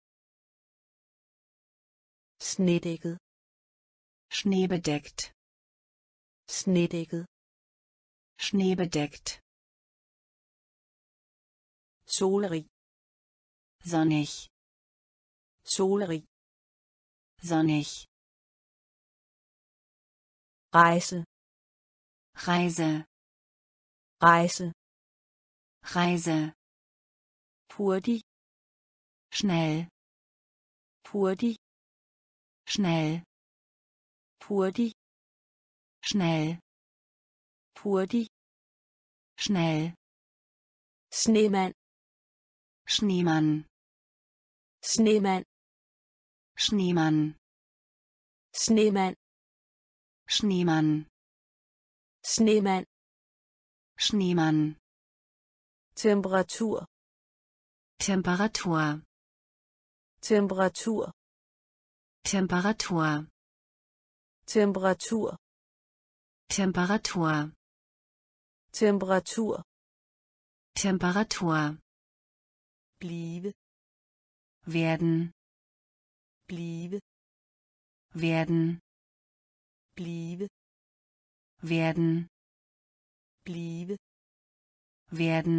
snedækket, schneebedeckt, snedækket, schneebedeckt, solerig, sonnig, solerig, sonnig, rejse, Reise, rejse, Reise, hurtig, schnell, hurtig, schnell, hurtig, schnell, hurtig, schnell, snemand, Schneemann, snemand, Schneemann, snemand, Schneemann, snemand, Schneemann, temperatur, Temperatur, temperatur, Temperatur, temperatur, Temperatur, temperatur, Temperatur, blive, werden, blive, werden, blive, werden, blive, werden,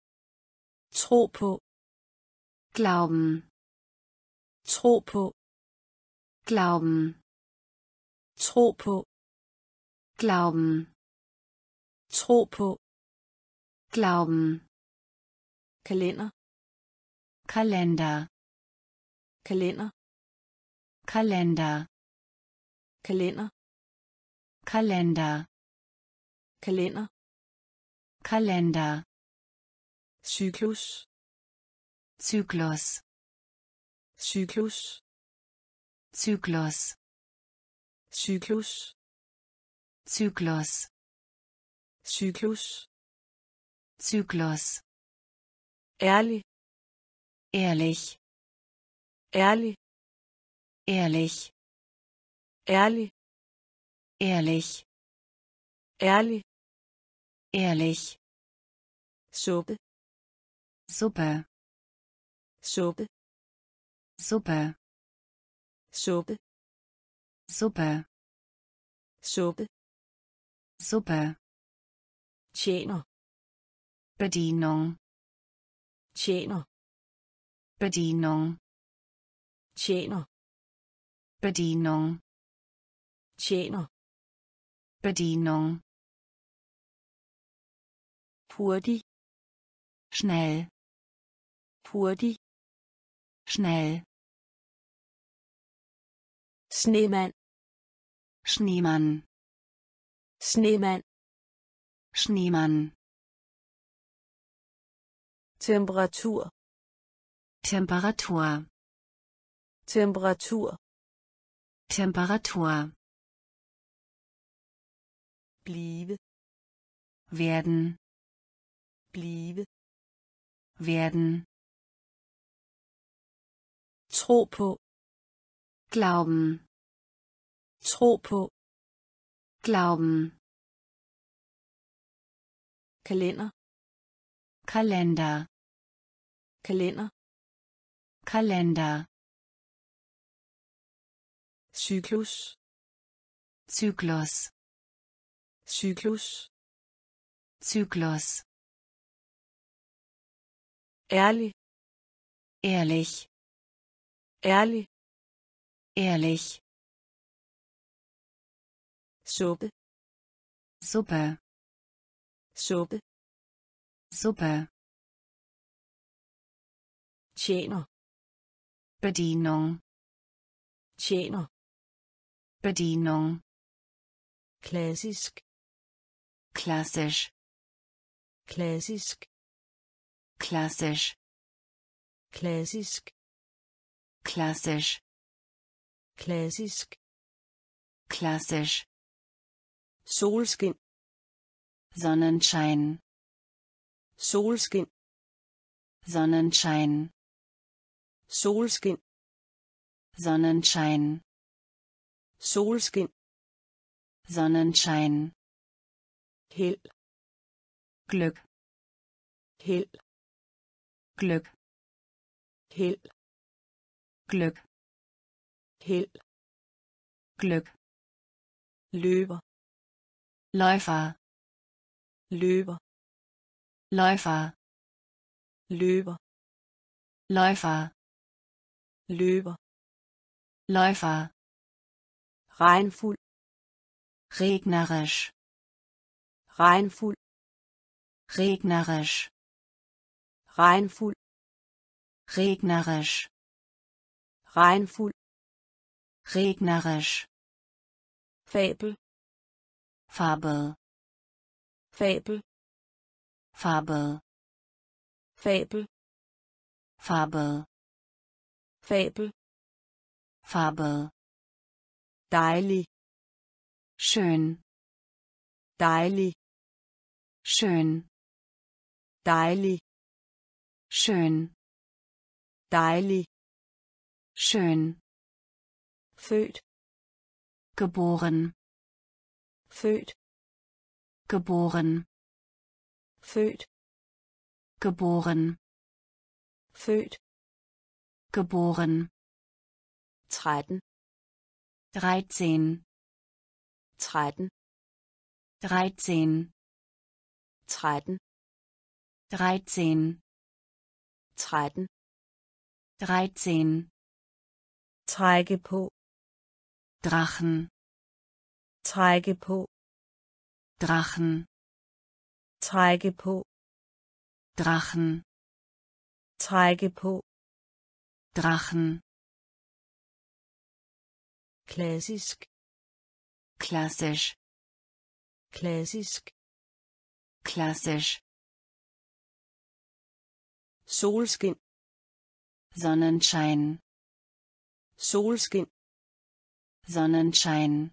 tro på, glauben, tro på, glauben, tro på, glauben, tro på, glauben, kalender, Kalender, kalender, Kalender, kalender, Kalender, kalender, Kalender, cyklus, Zyklus, cyklus, Zyklus, cyklus, Zyklus, cyklus, Zyklus, ærlig, ehrlich, ærlig, ehrlich, ærlig, ehrlich, ærlig, ehrlich, suppe, Suppe, suppe, Suppe, suppe, Suppe. suppe, Suppe. tjener, Bedienung. tjener, Bedienung. tjener, Bedienung. tjener, Bedienung. hurtig, Schnell. hurtig, Schnell. snemand, Schneemann. snemand, Schneemann. temperatur, Temperatur. temperatur, Temperatur. blive, Werden. blive, Werden. tro på, Glauben. tro på, Glauben. kalender, Kalender. kalender, Kalender. cyklus, Zyklus. cyklus, Zyklus. ærlig, Ehrlich. ærlig, Ehrlich. suppe, Suppe. suppe, Suppe. tjener, Bedienung. tjener, Bedienung. klassisk, Klassisch. klassisk, Klassisch. klassisk, Klassisch. klassisk, Klassisch. solskin, Sonnenschein. solskin, Sonnenschein. solskin, Sonnenschein. solskin, Sonnenschein. held, Glück. held, Glück. held, Glück. held, Glück. løber, Läufer. løber, Läufer. løber, Läufer. løber, Läufer. regnfuld, Regnerisch. regnfuld, Regnerisch. regnfuld, Regnerisch. regnfuld, Regnerisch. fabel, Fabel. fabel, Fabel. fabel, Fabel. fabel, Fabel. dejlig, Schön. dejlig, Schön. dejlig, Schön. dejlig, Schön. født, Geboren. født, Geboren. født, Geboren. født, Geboren. 13, 13. 13, 13. 13, 13. 13, 13. trække på, Drachen. trække på, Drachen. trække på, Drachen. trække på, Drachen. klassisk, Klassisch. klassisk, Klassisch. solskin, Sonnenschein. solskin, Sonnenschein.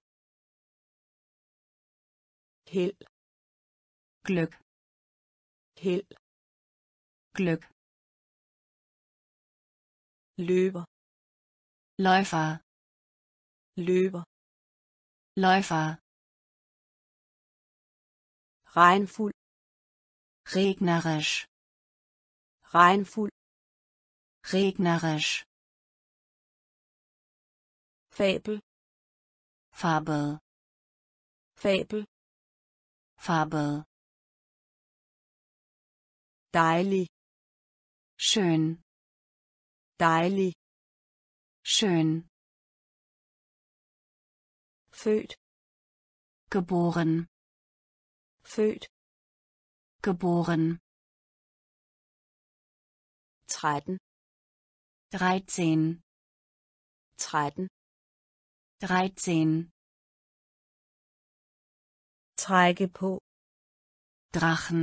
held, Glück. held, Glück. løber, Läufer. løber, Läufer. regnfuld, Regnerisch. regnfuld, Regnerisch. fabel, Fabel. Fabel. Fabel. Dejlig. Schön. Dejlig. Schön. Født. Geboren. Født. Geboren. 13. 13. 13. 13. Trække på. Drachen.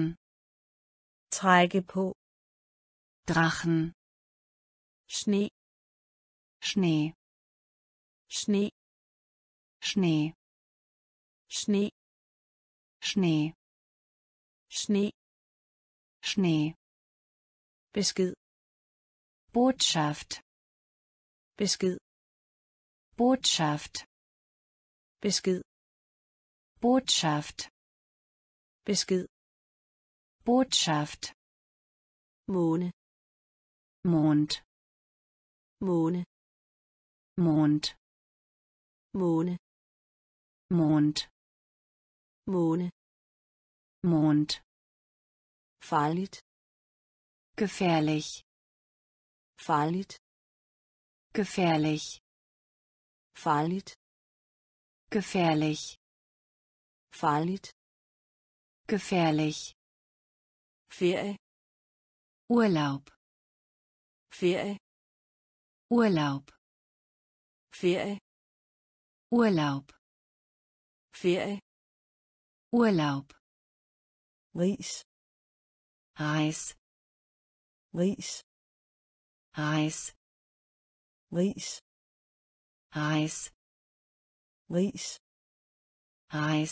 Trække på. Drachen. Sne. Schnee. Sne. Schnee. Sne. Schnee. Sne. Schnee. Besked. Botschaft. Besked. Botschaft. Besked. Botschaft. Besked. Botschaft. Måne. Mond. Måne. Mond. Måne. Mond. Måne. Mond. Farligt. Gefährlich. Farligt. Gefährlich. Farligt. Gefährlich. Farligt. Gefährlich. Ferie. Urlaub. Ferie. Urlaub. Ferie. Urlaub. Ferie. Urlaub. Ris. Reis. Ris. Reis. Ris. Reis. Ris. Reis.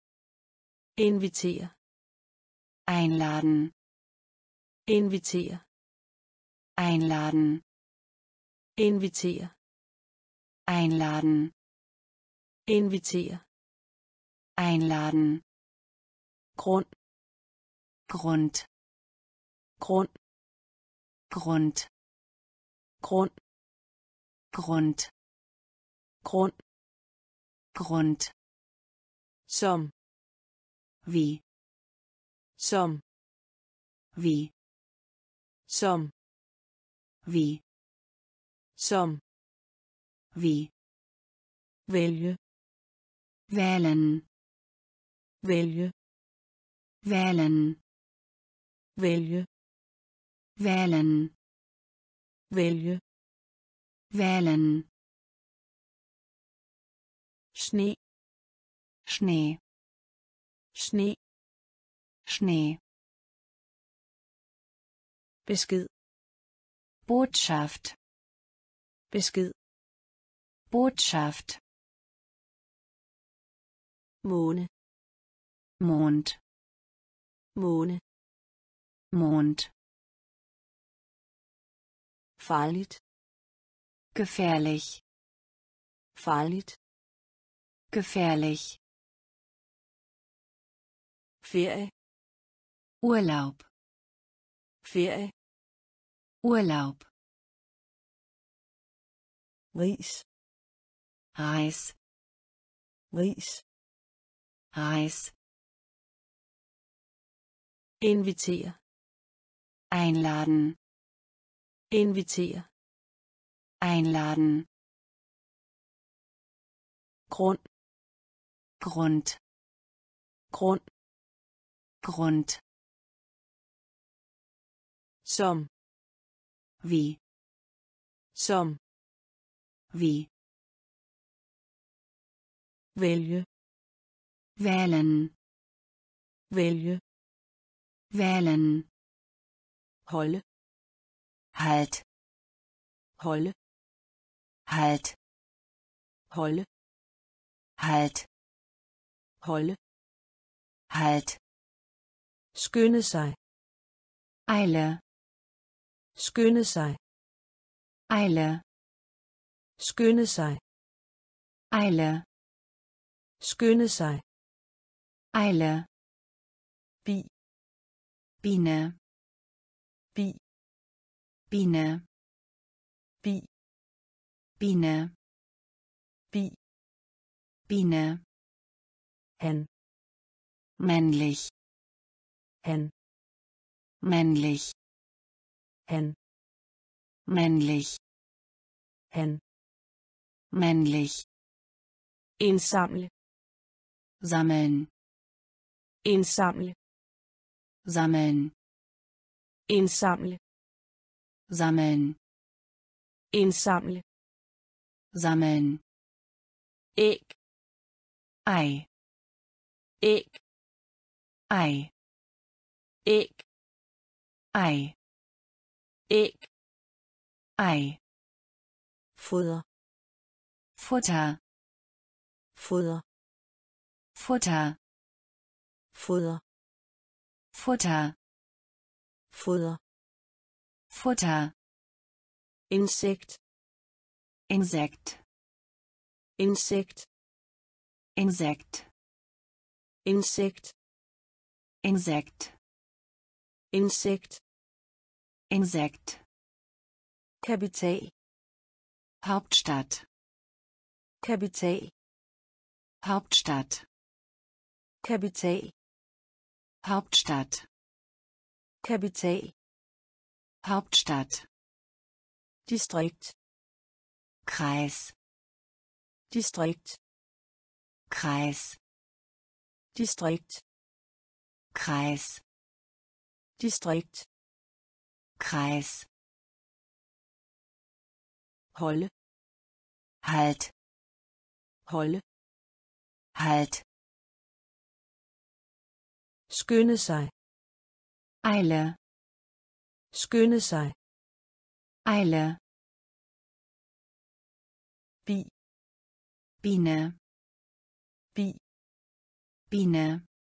Invitere. Einladen. Invitere. Einladen. Invitere. Einladen. Invitere. Einladen. Grund. Grund. Grund. Grund. Grund. Grund. Grund. Grund. Som. Wie. Som. Wie. Som. Wie. Som. Wie. Vælge. Wählen. Vælge. Wählen. Vælge. Wählen. Vælge. Wählen. Sne. Schnee. Sne. Schnee. Besked. Botschaft. Besked. Botschaft. Måne. Mond. Måne. Mond. Farligt. Gefährlich. Farligt. Gefährlich. Ferie. Urlaub. Ferie. Urlaub. Ris. Reis. Ris. Reis. Invitere. Einladen. Invitere. Einladen. Grund. Grund. Grund. Grund. Som. Wie. Som. Wie. Vælge. Wählen. Vælge. Wählen. Holde. Halt. Holde. Halt. Holde. Halt. Holde. Halt. Skynde sig. Eile. Skynde sig. Eile. Skynde sig. Eile. Skynde sig. Eile. Bi. Biene. Bi. Biene. Bi. Biene. Bi. Biene. Han. Männlich. Han. Männlich. Han. Männlich. Han. Männlich. Indsamle. Sammeln. Indsamle. Sammeln. Indsamle. Sammeln. Indsamle. Sammeln. Æg. Ei. Æg. Ei. Æg. Ei. Æg. Ei. Foder. Futter. Foder. Futter. Foder. Futter. Foder. Futter. Insekt. Insekt. Insekt. Insekt. Insekt. Insekt. Insekt. Insekt. Kapital. Hauptstadt. Kapital. Hauptstadt. Kapital. Hauptstadt. Kapital. Hauptstadt. Distrikt. Kreis. Distrikt. Kreis. Distrikt. Kreis. Distrikt. Kreis. Holde. Halt. Holde. Halt. Skynde sig. Eile. Skynde sig. Eile. Bi. Biene. Bi. Biene.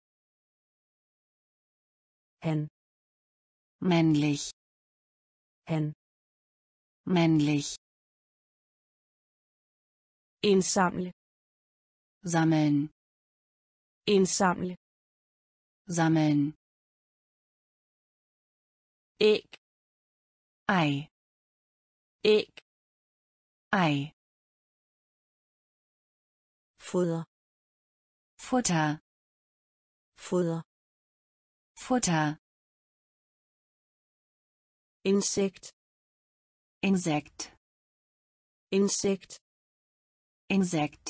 Han. Männlich. Han. Männlich. Indsamle. Sammeln. Indsamle. Sammeln. Æg. Ei. Æg. Ei. Foder. Futter. Foder. Futter. Insekt. Insekt. Insekt. Insekt.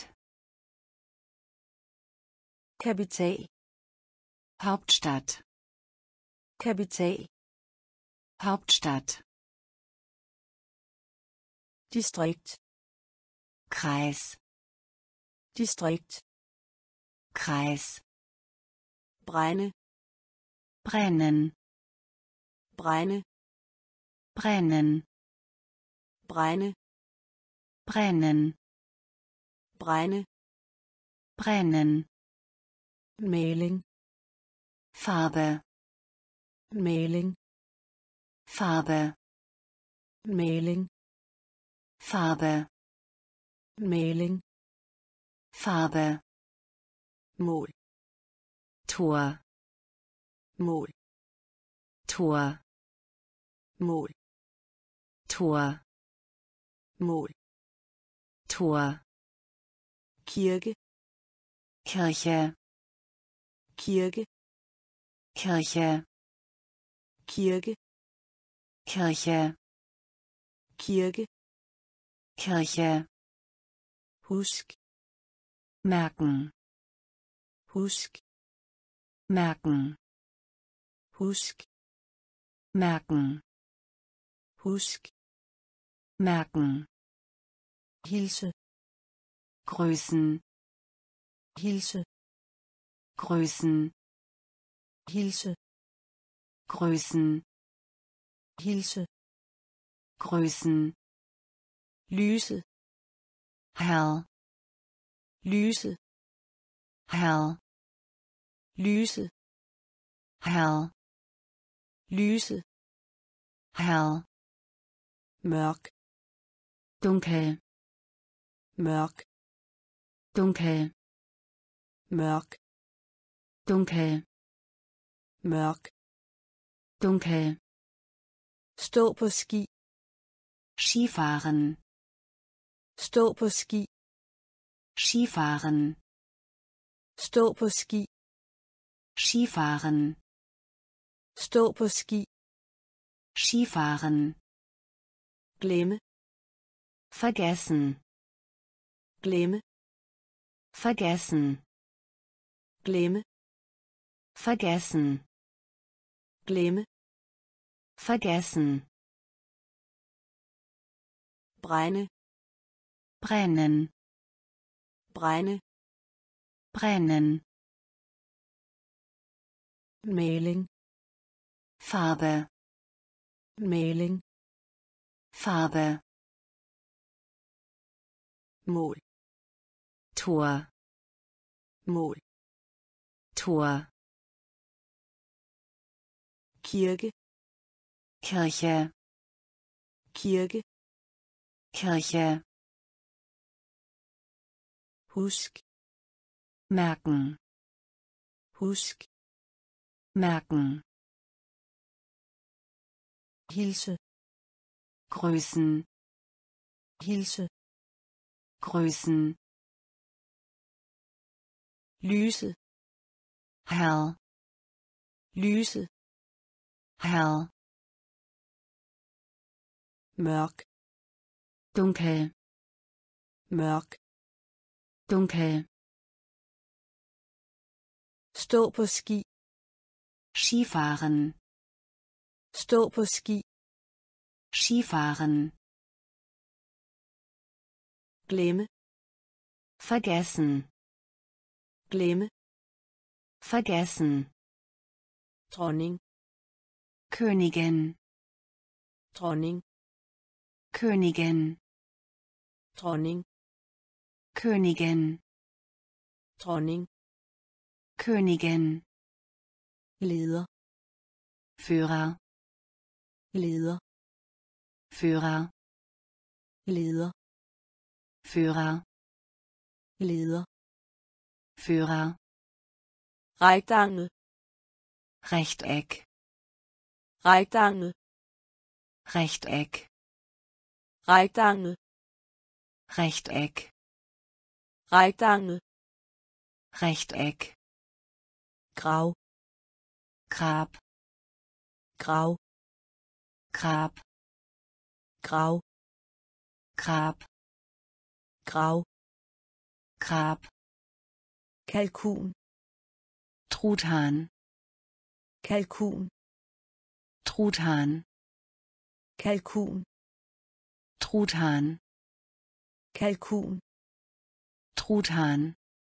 Kapital. Hauptstadt. Kapital. Hauptstadt. Distrikt. Kreis. Distrikt. Kreis. Brænde. Brennen. Brænde. Brennen. Brænde. Brennen. Brænde. Brennen. Maling. Farbe. Maling. Farbe. Maling. Farbe. Maling. Farbe. Mål. Tor. Mål. Tor. Mål. Tor. Mål. Tor. Kirke. Kirche. Kirke. Kirche. Kirke. Kirche. Kirke. Kirche. Husk. Merken. Husk. Merken. Husk. Merken. Husk. Merken. Hilse. Grüßen. Hilse. Grüßen. Hilse. Grüßen. Hilse. Grüßen. Lyse. Hell. Lyse. Hell. Lyse. Hell. Lyse. Hell. Mørk. Dunkel. Mørk. Dunkel. Mørk. Dunkel. Mørk. Dunkel. Stå på ski. Skifahren. Stå på ski. Skifahren. Stå på ski. Skifahren. Stå på ski. Skifahren. Glemme. Vergessen. Glemme. Vergessen. Glemme. Vergessen. Glemme. Vergessen. Brænde. Brennen. Brænde. Brennen. Maling. Farbe. Maling. Farbe. Mål. Tor. Mål. Tor. Kirke. Kirche. Kirke. Kirche. Husk. Merken. Husk. Merken. Hilse. Grüßen. Hilse. Grüßen. Lyse. Hell. Lyse. Hell. Mørk. Dunkel. Mørk. Dunkel. Stå på ski. Skifahren. Stå på ski. Skifahren. Glemme. Vergessen. Glemme. Vergessen. Dronning. Königin. Dronning. Königin. Dronning. Königin. Dronning. Königin. Leder. Führer. Leder. Führer. Leder. Führer. Leder. Führer. Rektangel. Rechteck. Rektangel. Rechteck. Rektangel. Rechteck. Rektangel. Rechteck. Grav. Grab. Grav. Grab. Grav. Grab. Grav. Grab. Kalkun. Truthahn. Kalkun. Truthahn. Kalkun. Truthahn. Kalkun. Truthahn.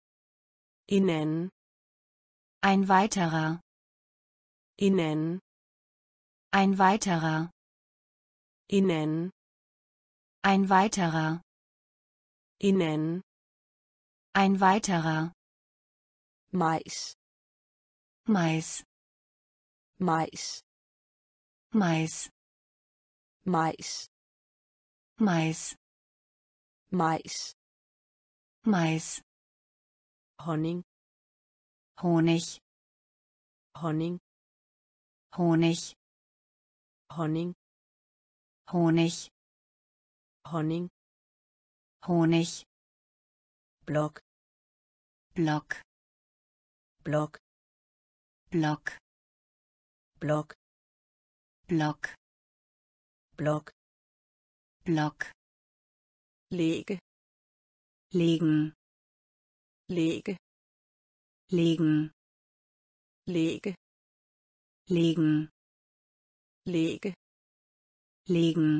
En anden. Ein weiterer. En anden. Ein weiterer. En anden. Ein weiterer. En anden. Ein weiterer. Mais. Mais. Mais. Mais. Mais. Mais. Mais. Mais. Honning. Honig. Honning. Honig. Honning. Honig. Honning. Honig. Blok. Block. Blok. Block. Blok. Block. Blok. Block. Lægge. Legen. Lægge. Legen. Lægge. Legen. Lægge. Legen.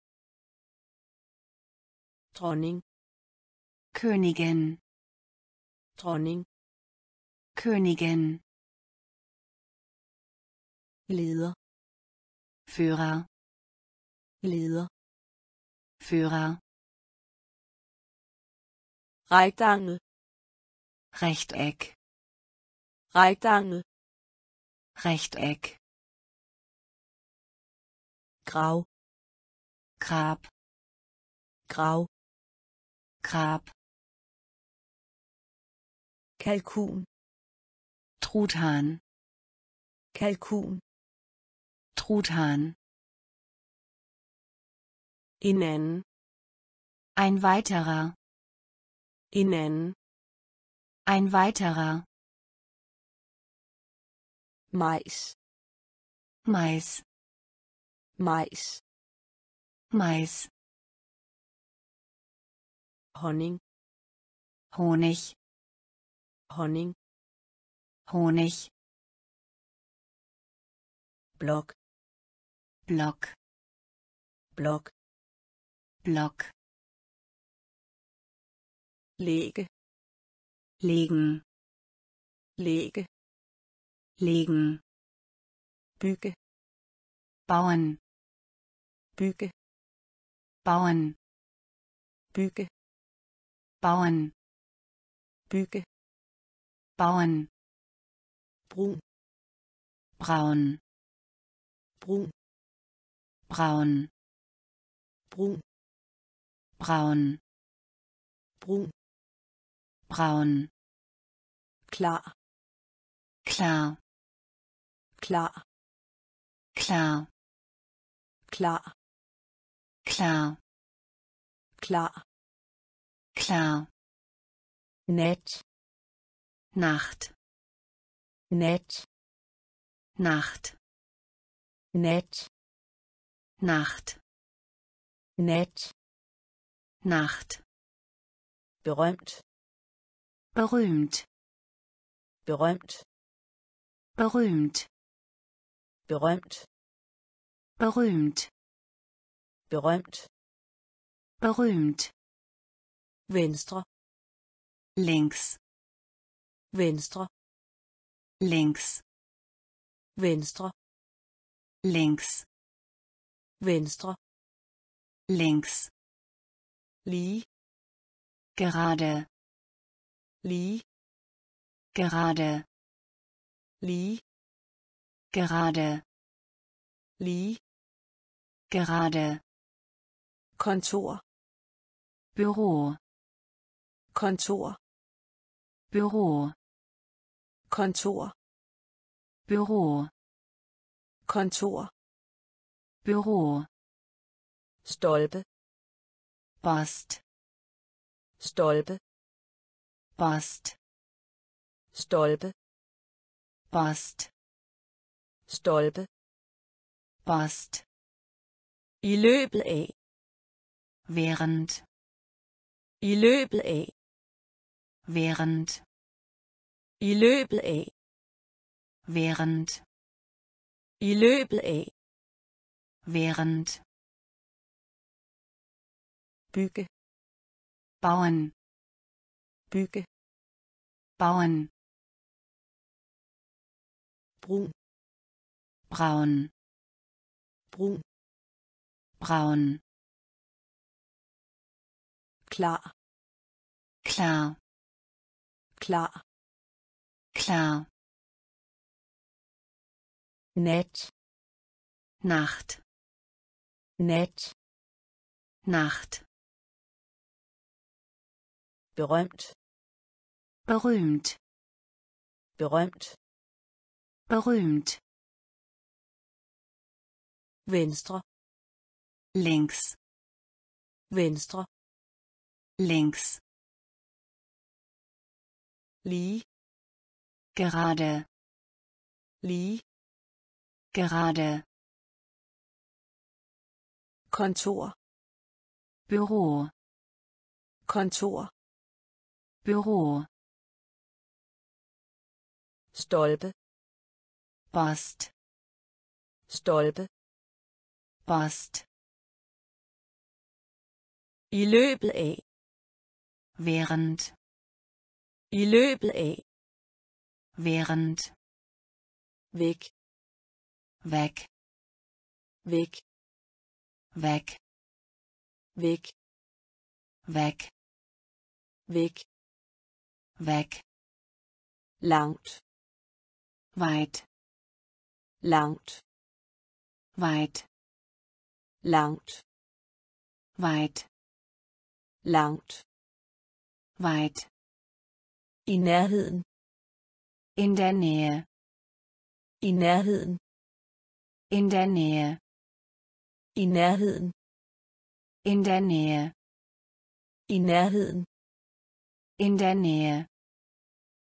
Dronning. Königin. Dronning. Königin. Leder. Führer. Leder. Führer. Rektangel. Rechteck. Rektangel. Rechteck. Grav. Grab. Grav. Grab. Kalkun. Truthahn. Kalkun. Truthahn. En anden. Ein weiterer. En anden. Ein weiterer. Mais. Mais. Mais. Mais. Honning. Honig. Honning. Honig. Blok. Block. Blok. Block. Lægge. Legen. Lægge. Legen. Bygge. Bauen. Bygge. Bauen. Bygge. Bauen. Bygge. Bauen. Brun. Braun. Brun. Braun. Brun. Braun. Brun. Braun. Klar. Klar. Klar. Klar. Klar. Klar. Klar. Klar. Nat. Nacht. Nat. Nacht. Nat. Nacht. Nat. Nacht. Berømt. Berühmt. Berømt. Berühmt. Berømt. Berühmt. Berømt. Berühmt. Venstre. Links. Venstre. Links. Venstre. Links. Venstre. Links. Lige. Gerade. Lige. Gerade. Lige. Gerade. Lige. Gerade. Kontor. Büro. Kontor. Büro. Kontor. Büro. Kontor. Büro. Stolpe. Post. Stolpe. Post. Stolpe. Post. Stolpe. Post. I løbet af. Während. I løbet af. Während. I løbet af. Während. I løbet af. Während. Bygge. Bauen. Bygge. Bauen. Brun. Braun. Brun. Braun. Klar. Klar. Klar. Klar. Nat. Nacht. Nat. Nacht. Berømt. Berühmt. Berømt. Berühmt. Venstre. Links. Venstre. Links. Lige. Gerade. Lige. Gerade. Kontor. Büro. Kontor. Büro. Stolpe. Post. Stolpe. Post. I løbet af. Während. I løbet af. Während. Væk. Weg. Væk. Weg. Væk. Weg. Væk. Weg. Langt. Weit. Langt. Weit. Langt. Weit. Langt. Weit. I nærheden. In der Nähe. I nærheden. In der Nähe. I nærheden. In der Nähe. I nærheden. In der Nähe.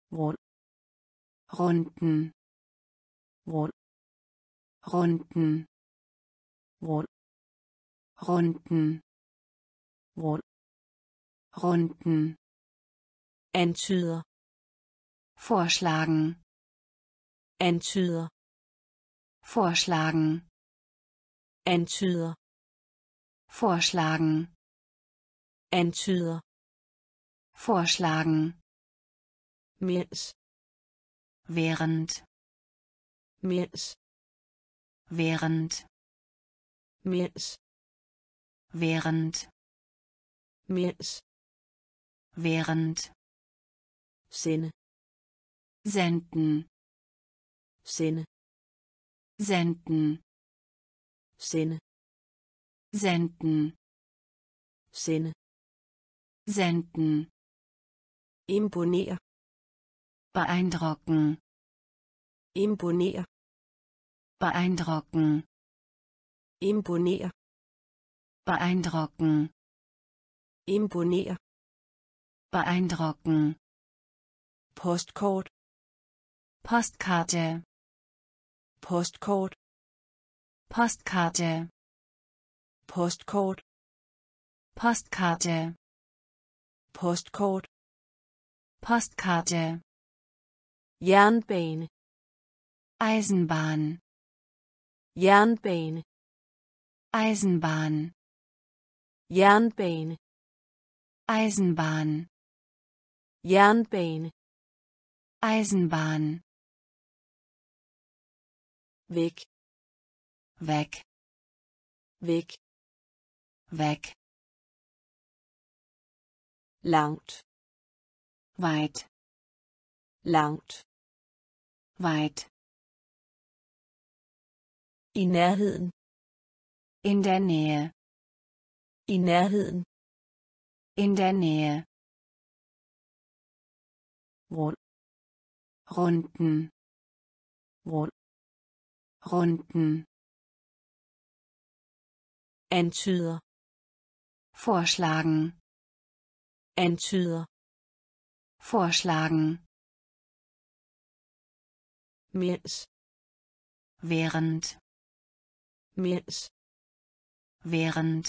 rund, runden, rund, runden, rund, runden, rund, runden, antyder, vorschlagen, antyder, vorschlagen, antyder, vorschlagen, antyder, vorschlagen, mens, während, mens, während, mens, während, mens, während, sende, senden, sende, senden, sende, senden, sende, senden, imponere, beeindrucken, imponere, beeindrucken, imponere, beeindrucken, imponere, beeindrucken, postkort, Postkarte, postkort, Postkarte, postkort, Postkarte, postkort, Postkarte, jernbane, Eisenbahn, jernbane, Eisenbahn, jernbane, Eisenbahn, jernbane, Eisenbahn, væk, weg, væk, weg, langt, weit, langt, weit, i nærheden, in der Nähe, i nærheden, in der Nähe, rund, runden, rund, runden, antyder, vorschlagen, antyder, vorschlagen, mens, während, mens, während,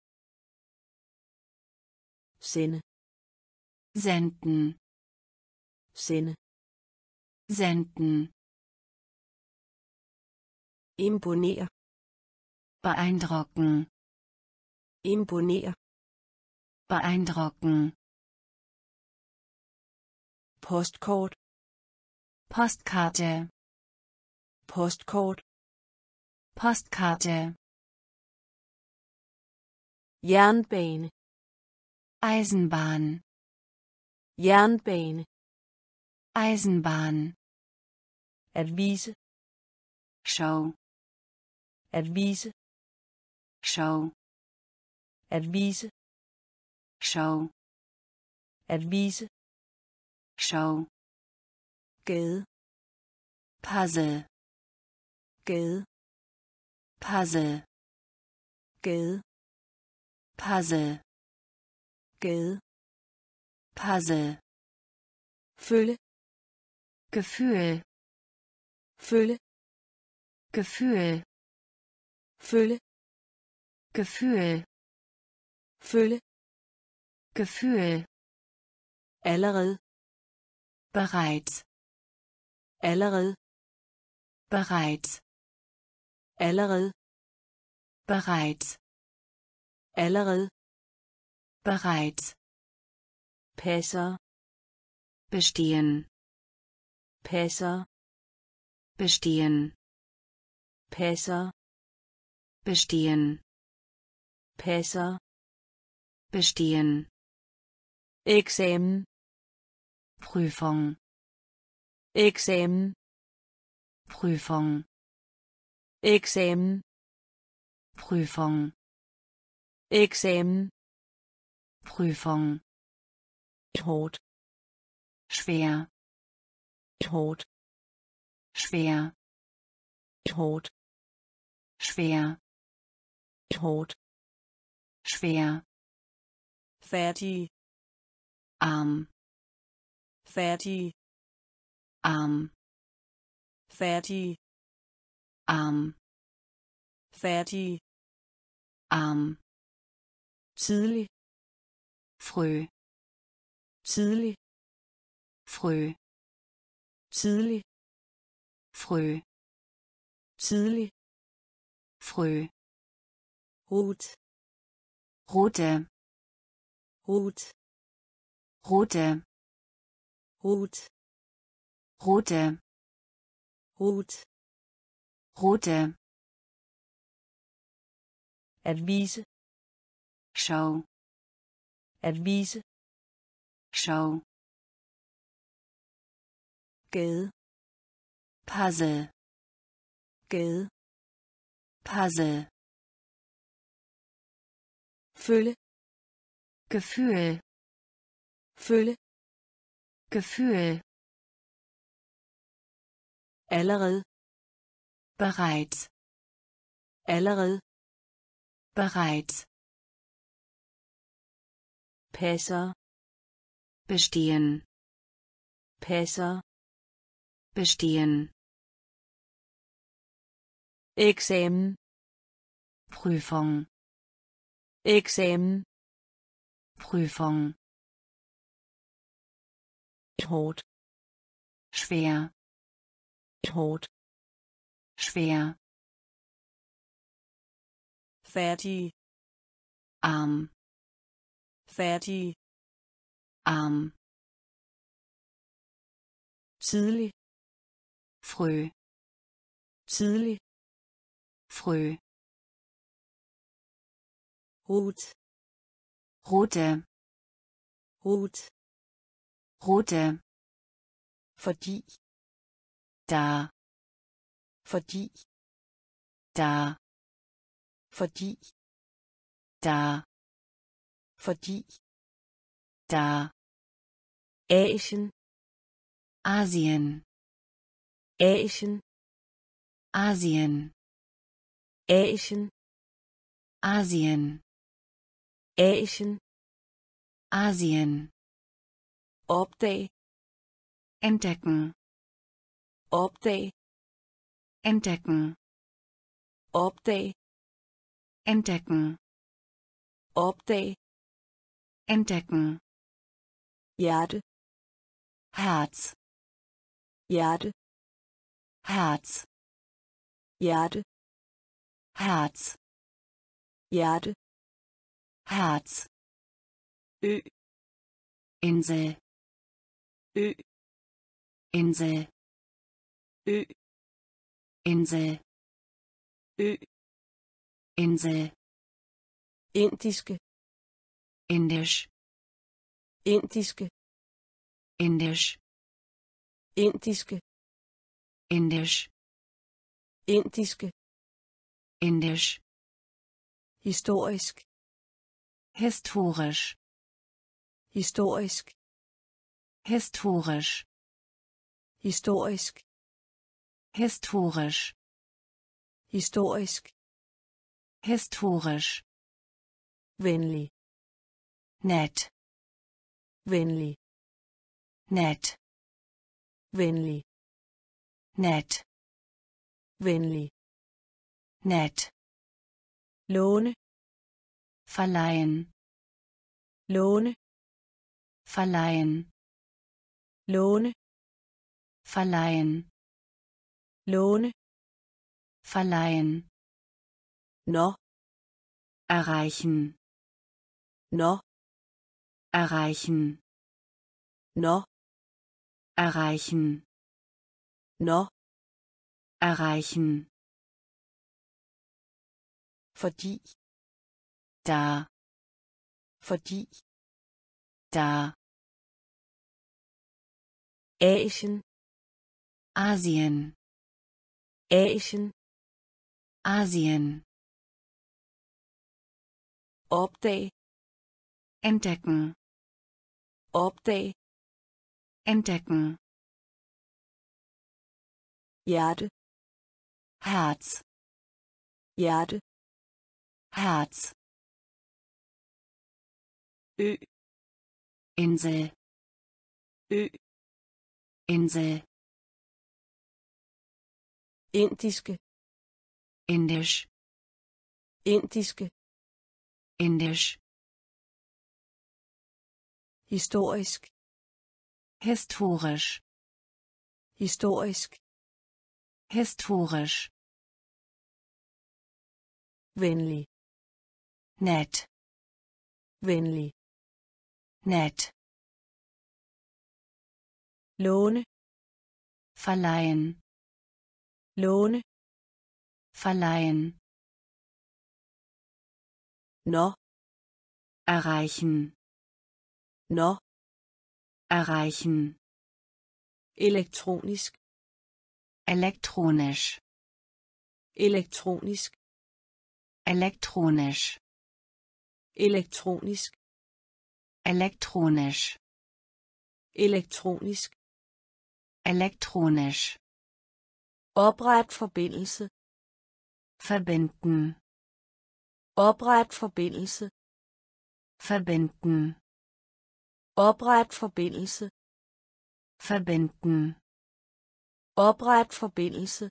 sende, senden, sende, senden, imponere, beeindrucken, imponere, beeindrucken, postkort, Postkarte, postkort, Postkarte, jernbane, Eisenbahn, jernbane, Eisenbahn, at vise, Show, at vise, Show, at vise, Show, at vise, Show, gade, Puzzle, gade, Puzzle, gade, Puzzle, gade, Puzzle, følge, Gefühl, følge, Gefühl, følge, Gefühl, følge, Gefühl, allerede, bereits, allerede, bereits, allerede, bereits, allerede, bereits, passer, bestehen, passer, bestehen, passer, bestehen, passer, bestehen, eksamen, Prüfung, eksamen, Prüfung, eksamen, Prüfung, eksamen, Prüfung, hårdt, schwer, hårdt, schwer, hårdt, schwer, hårdt, schwer, færdig, arm, færdig, arm, færdig, arm, færdig, arm, tidlig, früh, tidlig, früh, tidlig, früh, tidlig, früh, rot, rote, rot, rote, rot, rote, rot, rote, at vise, show, at vise, show, gade, puzzle, gade, puzzle, følge, Gefühl, følge, Gefühl, allerede, bereits, allerede, bereits, passer, bestehen, passer, bestehen, eksamen, Prüfung, eksamen, Prüfung, hårdt, schwer, hårdt, schwer, færdig, arm, færdig, arm, tidlig, früh, tidlig, früh, rot, rote, rot, rote, fordi, da, fordi, da, fordi, da, fordi, da, Asien, Asien, Asien, Asien, Asien, Asien, Asien, Asien, opdag, entdecken, opdag, entdecken, opdag, entdecken, opdag, entdecken, hjerte, Herz, hjerte, Herz, hjerte, Herz, hjerte, Herz, ø, Insel, ø, Insel, ø, Insel, ø, Insel, indiske, Indisch, indiske, Indisch, indiske, Indisch, indiske, Indisch, historisk, historisch, historisk, historisch, historisk, historisch, historisk, historisch, venlig, nett, venlig, nett, venlig, nett, venlig, nett, låne, verleihen, låne, verleihen, låne, verleihen, låne, verleihen, nå, erreichen, nå, erreichen, nå, erreichen, nå, erreichen, fordi, da, fordi, da, Asien, Asien, Asien, Asien, opdag, entdecken, opdag, entdecken, hjerte, Herz, hjerte, Herz, ø, Insel, ø, Insel, indiske, indisch, indiske, indisch, historisk, historisch, historisk, historisch, venlig, nett, venlig, nett, låne, verleihen, låne, verleihen, nå, erreichen, nå, erreichen, elektronisk, elektronisch, elektronisk, elektronisch, elektronisk, elektronisch, elektronisk, elektronisch, opret forbindelse, verbinden, opret forbindelse, verbinden, opret forbindelse, verbinden, opret forbindelse,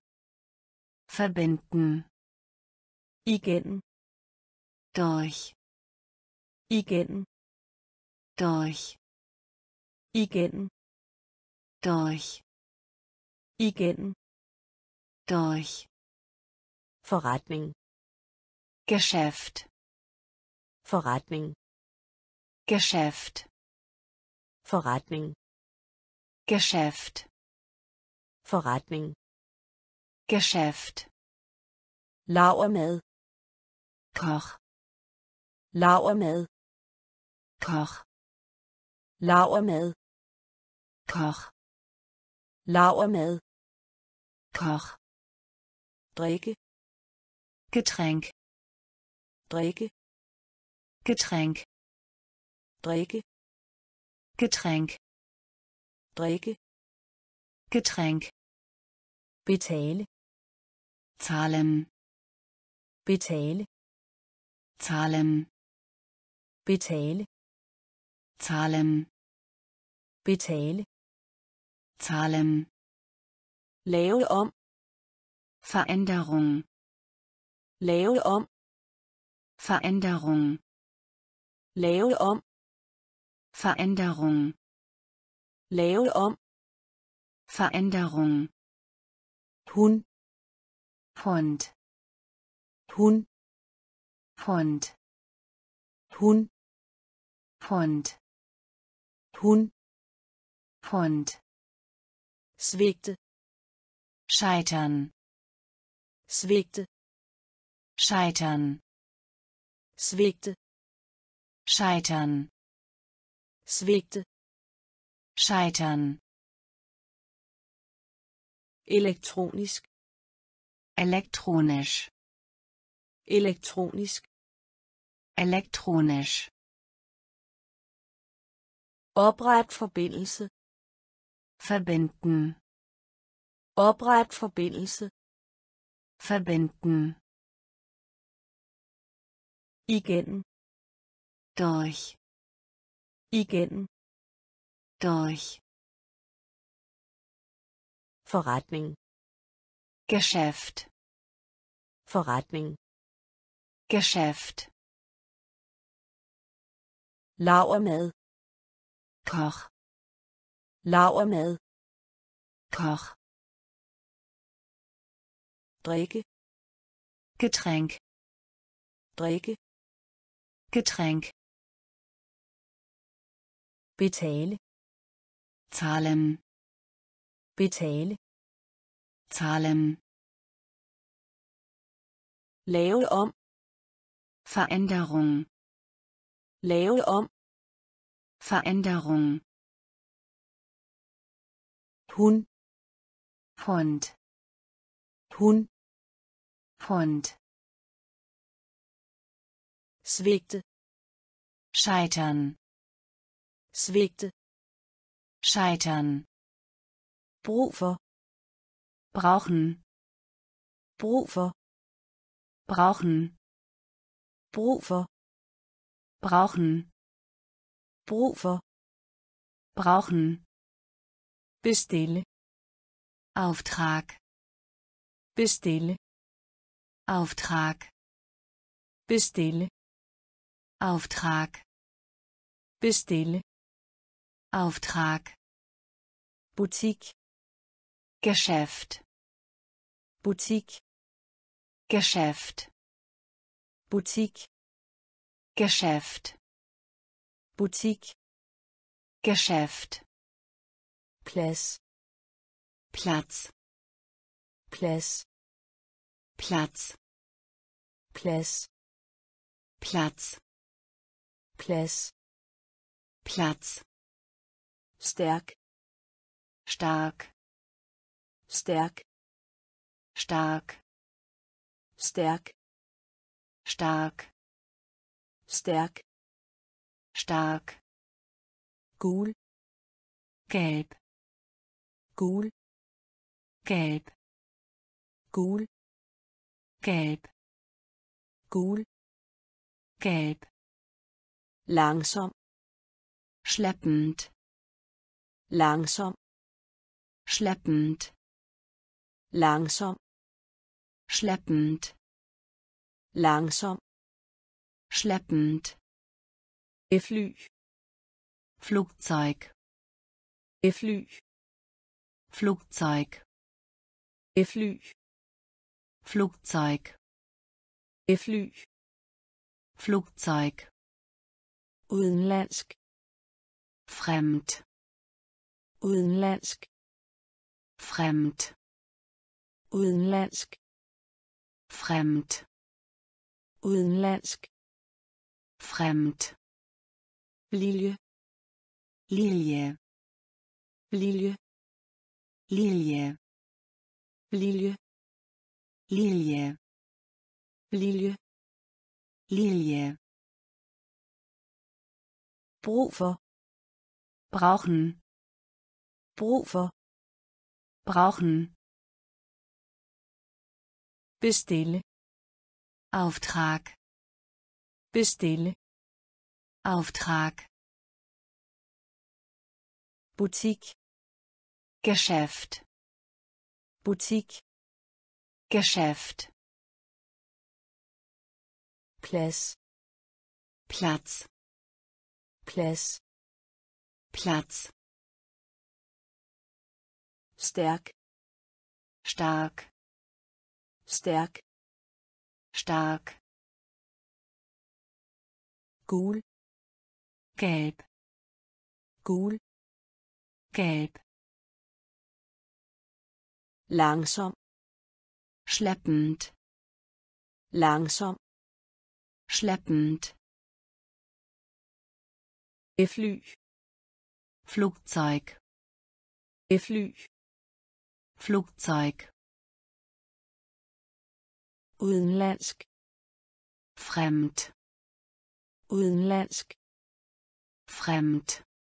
verbinden, igennem, durch, igennem, durch, igennem, durch, igennem, durch, forretning, Geschäft, forretning, Geschäft, forretning, Geschäft, forretning, Geschäft, lavermad, Koch, lavermad, Koch, lavermad, Koch, lavermad, Koch, drikke, Getränk, drikke, Getränk, drikke, Getränk, drikke, Getränk, betale, zahlen, betale, zahlen, betale, zahlen, betale, zahlen, lave om, Veränderung, lave om, Veränderung, lave om, Veränderung, lave om, Veränderung, Hund, Hund, Hund, Hund, Hund, Hund, Hund, Hund, svigte, scheitern, svigte, scheitern, svigte, scheitern, svigte, scheitern, elektronisk, elektronisch, elektronisk, elektronisch, opret forbindelse, verbinden, opret forbindelse, verbinden, igennem, durch, igennem, durch, forretning, Geschäft, forretning, Geschäft, lavermad, Koch, lavermad, Koch, drikke, Getränk, drikke, Getränk, betale, zahlen, betale, zahlen, lave om, Veränderung, lave om, Veränderung, Hund, Hund, Hund, Hund, svigte, scheitern, svigte, scheitern, brug for, brauchen, brug for, brauchen, brug for, brauchen, brug for, brauchen, bestille, Auftrag, bestille, Auftrag, bestille, Auftrag, bestille, Auftrag, butik, Geschäft, butik, Geschäft, butik, Geschäft, butik, Geschäft, plads, Platz, plads, Platz, plads, Platz, plads, Platz, stærk, stark, stærk, stark, stærk, stark, stærk, stark, gul, gelb, gul, gelb, gul, gelb, gul, gelb, langsom, schleppend, langsom, schleppend, langsom, schleppend, langsom, schleppend, fly, Flugzeug, fly, Flugzeug, fly, Flugzeug, fly, Flugzeug, udenlandsk, fremd, udenlandsk, fremd, udenlandsk, fremd, udenlandsk, fremd, lilje, Lilie, lilje, Lilie, lilje, Lilie, lilje, Lilie, brug for, brauchen, brug for, brauchen, bestille, Auftrag, bestille, Auftrag, butik, Geschäft, butik, Geschäft, plads, Platz, plads, Platz, stærk, stark, stærk, stark, gul, gelb, gul, gelb, langsom, schleppend, langsom, schleppend, fly, Flugzeug, fly, Flugzeug, udenlandsk, fremd, udenlandsk, fremd,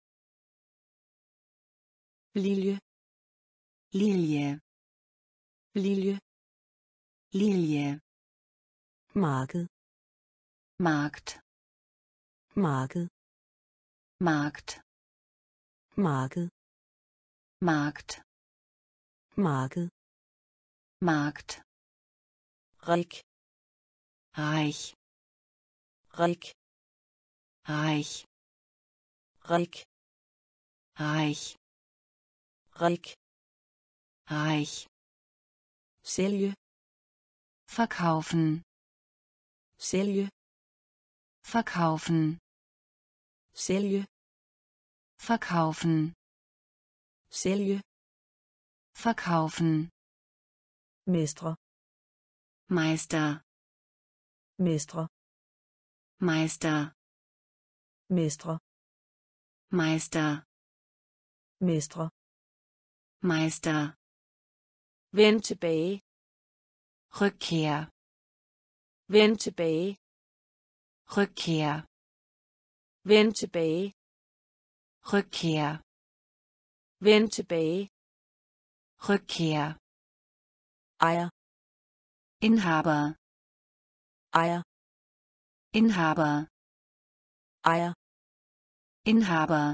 lilje, Lilie, lilje, Lilie, marked, Markt, marked, Markt, marked, Markt, marked, Markt, rig, reich, rig, reich, rig, reich, rig, reich, sælge, verkaufen, sælge, verkaufen, sælge, verkaufen, sælge, verkaufen, mestre, Meister, mestre, Meister, mestre, Meister, mestre, Meister, vend tilbage, Rückkehr, vend tilbage, Rückkehr, vend tilbage, Rückkehr, vend tilbage, Rückkehr, ejer, Inhaber, ejer, Inhaber, ejer, Inhaber,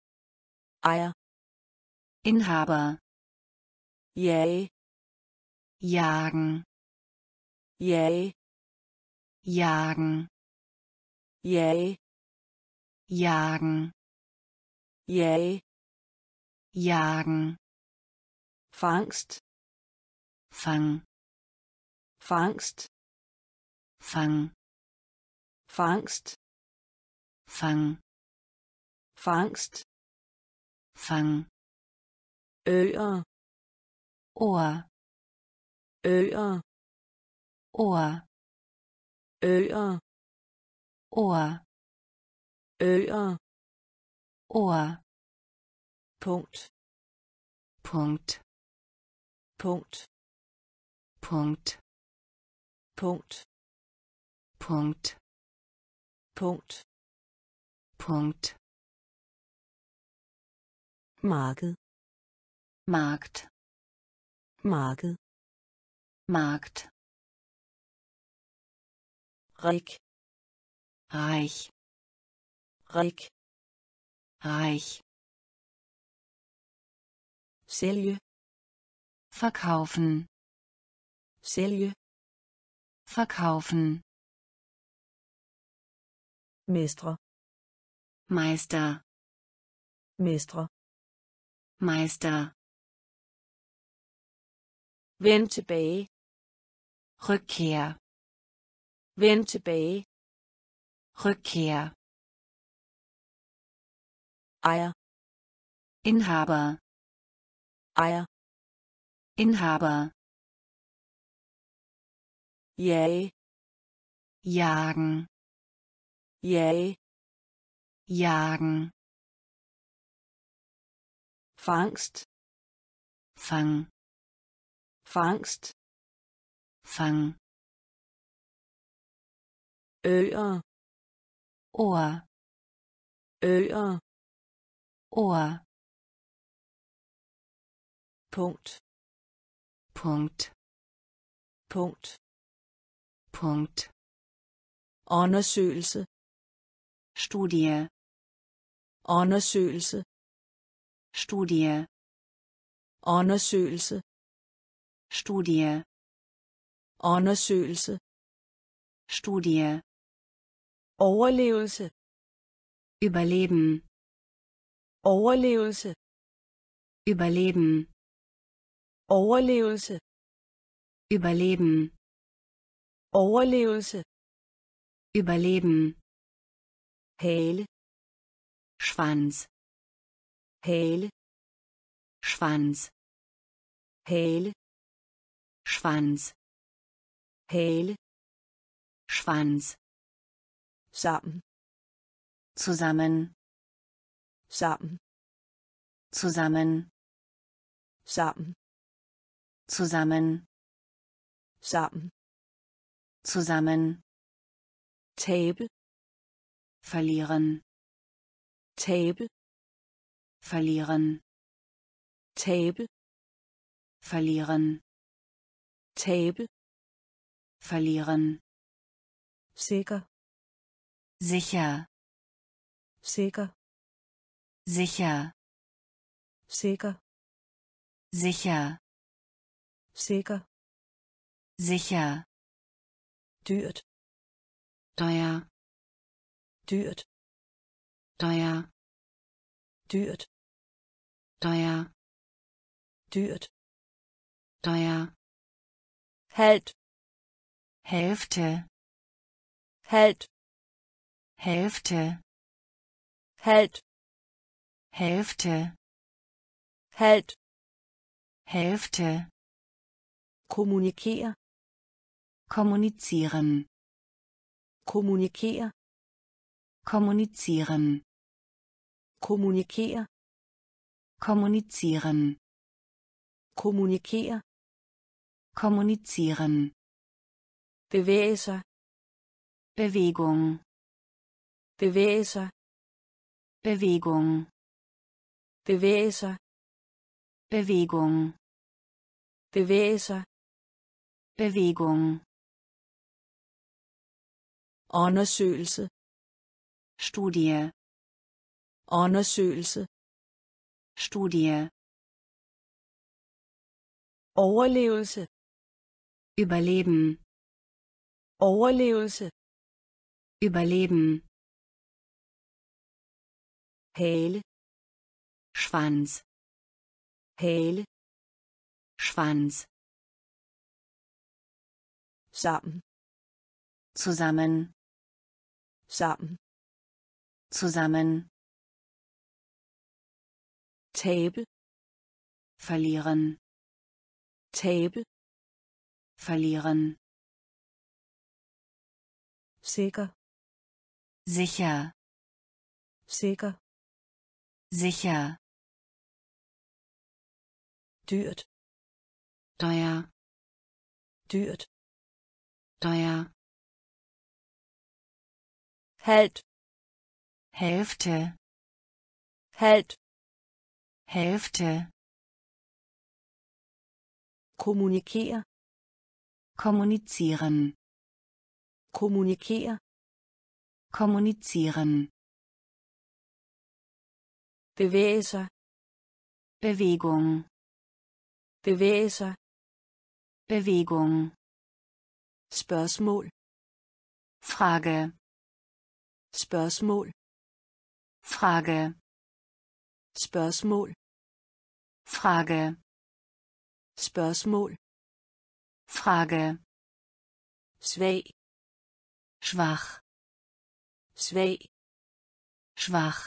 ejer, Inhaber, jage, jagen, jage, jagen, jage, jagen, jage, jagen, fangst, Fang, fangst, Fang, fangst, Fang, fangst, Fang, øer, Ohr, øer, Ohr, øer, Ohr, øer, Ohr, punkt, Punkt, punkt, Punkt, punkt, Punkt, punkt, Punkt, marked, Markt, marked, Markt, rig, Reich, rig, Reich, sælge, verkaufen, sælge, verkaufen, mestre, Meister, mestre, Meister, vend tilbage, Rückkehr, vend tilbage, Rückkehr, ejer, Inhaber, ejer, Inhaber, jage, jagen, jage, jagen, fangst, Fang, fangst, Fang, øer, Ohr, øer, Ohr, punkt, Punkt, punkt, Punkt, undersøgelse, Studie, undersøgelse, Studie, undersøgelse, Studie, undersøgelse, Studie, overlevelse, Überleben, overlevelse, Überleben, overlevelse, Überleben, overlevelse, Überleben, hale, Schwanz, hale, Schwanz, hale, Schwanz, hale, Schwanz, sammen, zusammen, sammen, zusammen, sammen, zusammen, sammen, zusammen, tabe, verlieren, tabe, verlieren, tabe, verlieren, tabe, verlieren, sikker, sicher, sikker, sicher, sikker, sicher, sikker, sicher, dyrt, teuer, dyrt, teuer, dyrt, teuer, dyrt, teuer, halvt, Hälfte, halvt, Hälfte, halvt, Hälfte, halvt, Hälfte, kommunikere, kommunizieren, kommunikere, kommunizieren, kommunikere, kommunizieren, kommunikere, kommunizieren, bevæge sig, Bewegung, bevæge sig, Bewegung, bevæge sig, Bewegung, bevæge sig, Bewegung, undersøgelse, Studie, undersøgelse, Studie, overlevelse, Überleben. Overlevelse. Überleben. Hale. Schwanz. Hale. Schwanz. Sammen. Zusammen. Sammen. Zusammen. Tabe. Verlieren. Tabe. Verlieren. Sikker. Sicher. Sikker. Sicher. Dyrt. Teuer. Dyrt. Teuer. Halvt. Hälfte. Halvt. Hälfte. Kommunikere. Kommunizieren. Kommunikere. Kommunizieren. Bevæge sig. Bewegung. Bevæge sig. Bewegung. Spørgsmål. Frage. Spørgsmål. Frage. Spørgsmål. Frage. Spørgsmål. Frage. Svag. Schwach. Svag. Schwach.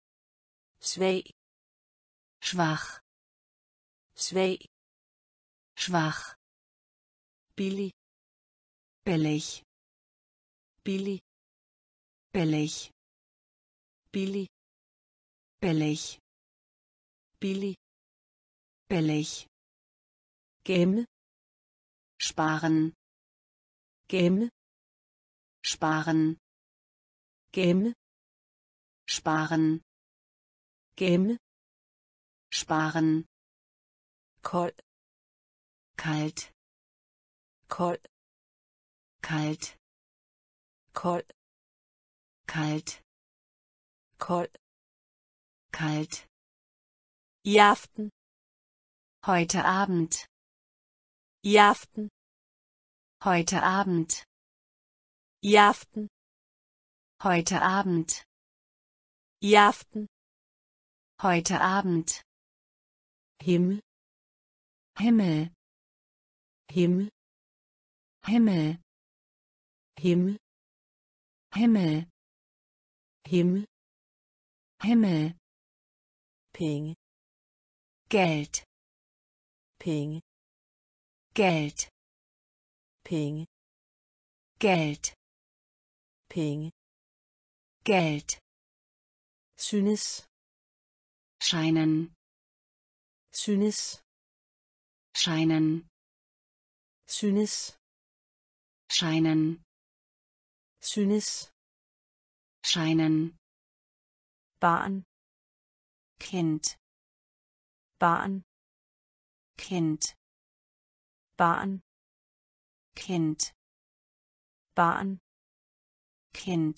Svag. Schwach. Svag. Schwach. Billig. Billig. Billig. Billig. Billig. Billig. Billig. Billig. Gemme. Sparen. Gemme. Sparen. Gemme. Sparen. Gemme. Sparen. Kold. Kalt. Kold. Kalt. Kold. Kalt. Kold. Kalt. I aften. Heute Abend. I aften. Heute Abend. I aften. Heute Abend. I aften. Heute Abend. Himmel. Himmel. Himmel. Himmel. Himmel. Himmel. Himmel. Himmel. Penge. Geld. Penge. Geld. Penge. Geld. Penge. Geld. Synes. Scheinen. Synes. Scheinen. Synes. Scheinen. Synes. Scheinen. Barn. Kind. Barn. Kind. Barn. Kind. Barn. Kind.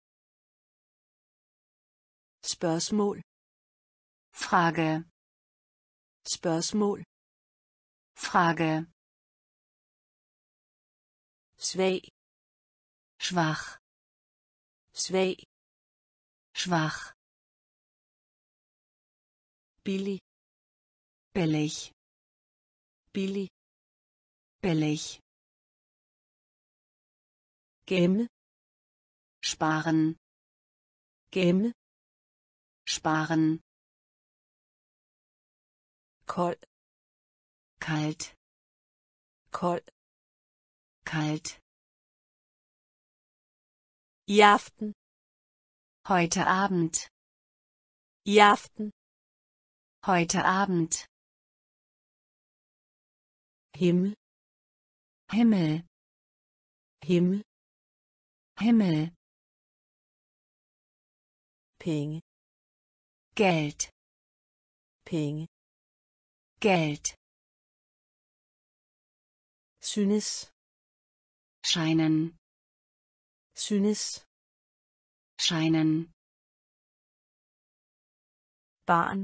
Spørgsmål. Frage. Spørgsmål. Frage. Svag. Schwach. Svag. Schwach. Billig. Billig. Billig. Billig. Gemme. Sparen. Gemme. Sparen. Kold. Kalt. Kold. Kalt. I aften. Heute Abend. I aften. Heute Abend. Himmel. Himmel. Himmel. Himmel. Penge. Geld. Penge. Geld. Synes. Scheinen. Synes. Scheinen. Barn.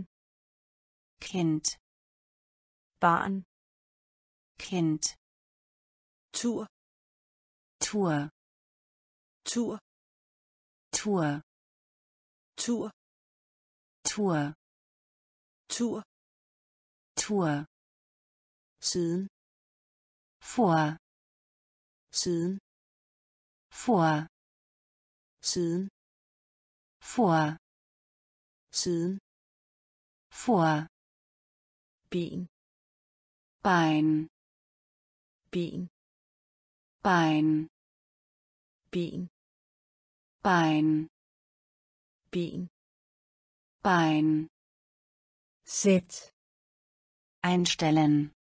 Kind. Barn. Kind. tur, Tour, tur, Tour, tur, Tour, tur, Tour, siden, vor, siden, vor, siden, vor, siden, vor, ben, Bein, ben, Bein, ben, Bein, ben, Bein, sæt, einstellen,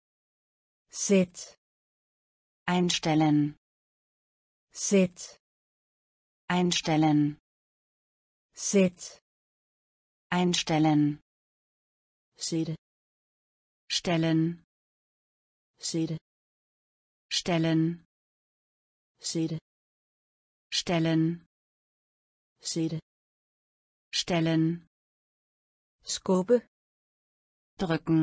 sæt, einstellen, sæt, einstellen, sæt, einstellen, sætte, stellen, sætte, stellen, sætte, stellen, sætte, stellen, skubbe, drücken,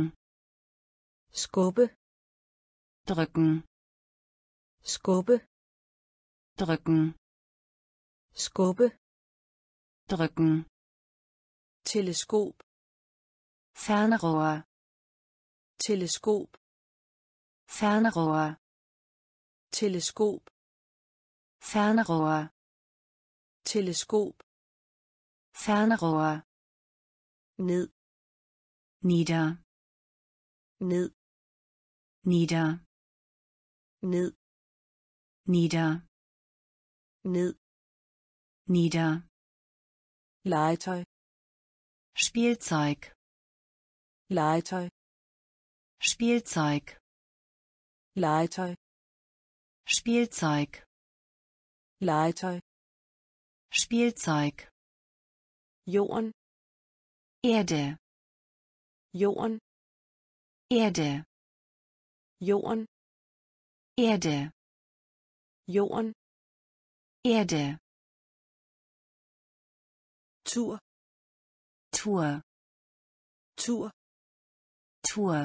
skubbe, drücken, skubbe, drücken, skubbe, drücken, teleskop, Fernrohr, teleskop, Fernrohr, teleskop, Fernrohr, teleskop, Fernrohr, ned, nieder, ned, nieder, ned, nieder, ned, nieder, legetøj, Spielzeug, legetøj, Spielzeug, legetøj, Spielzeug, legetøj, Spielzeug, jorden, Erde, jorden, Erde, jorden, Erde, jorden, Erde, tur, Tour, tur, Tour,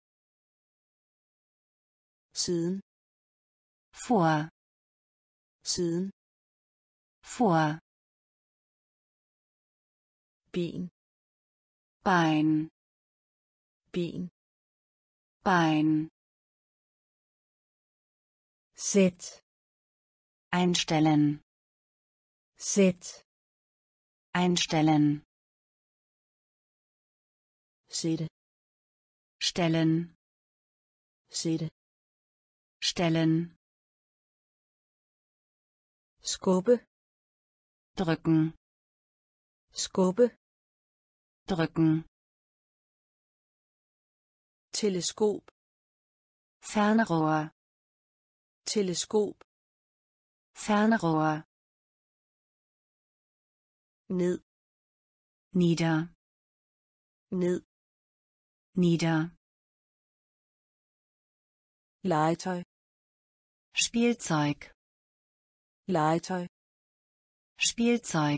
siden, vor, siden, vor, ben, Bein, ben, Bein, sæt, einstellen, sæt, einstellen, sætte, stellen, sætte, stellen, skubbe, drücken, skubbe, drücken, teleskop, Fernrohr, teleskop, Fernrohr, ned, nieder, ned, nieder, legetøj, Spielzeug, legetøj, Spielzeug,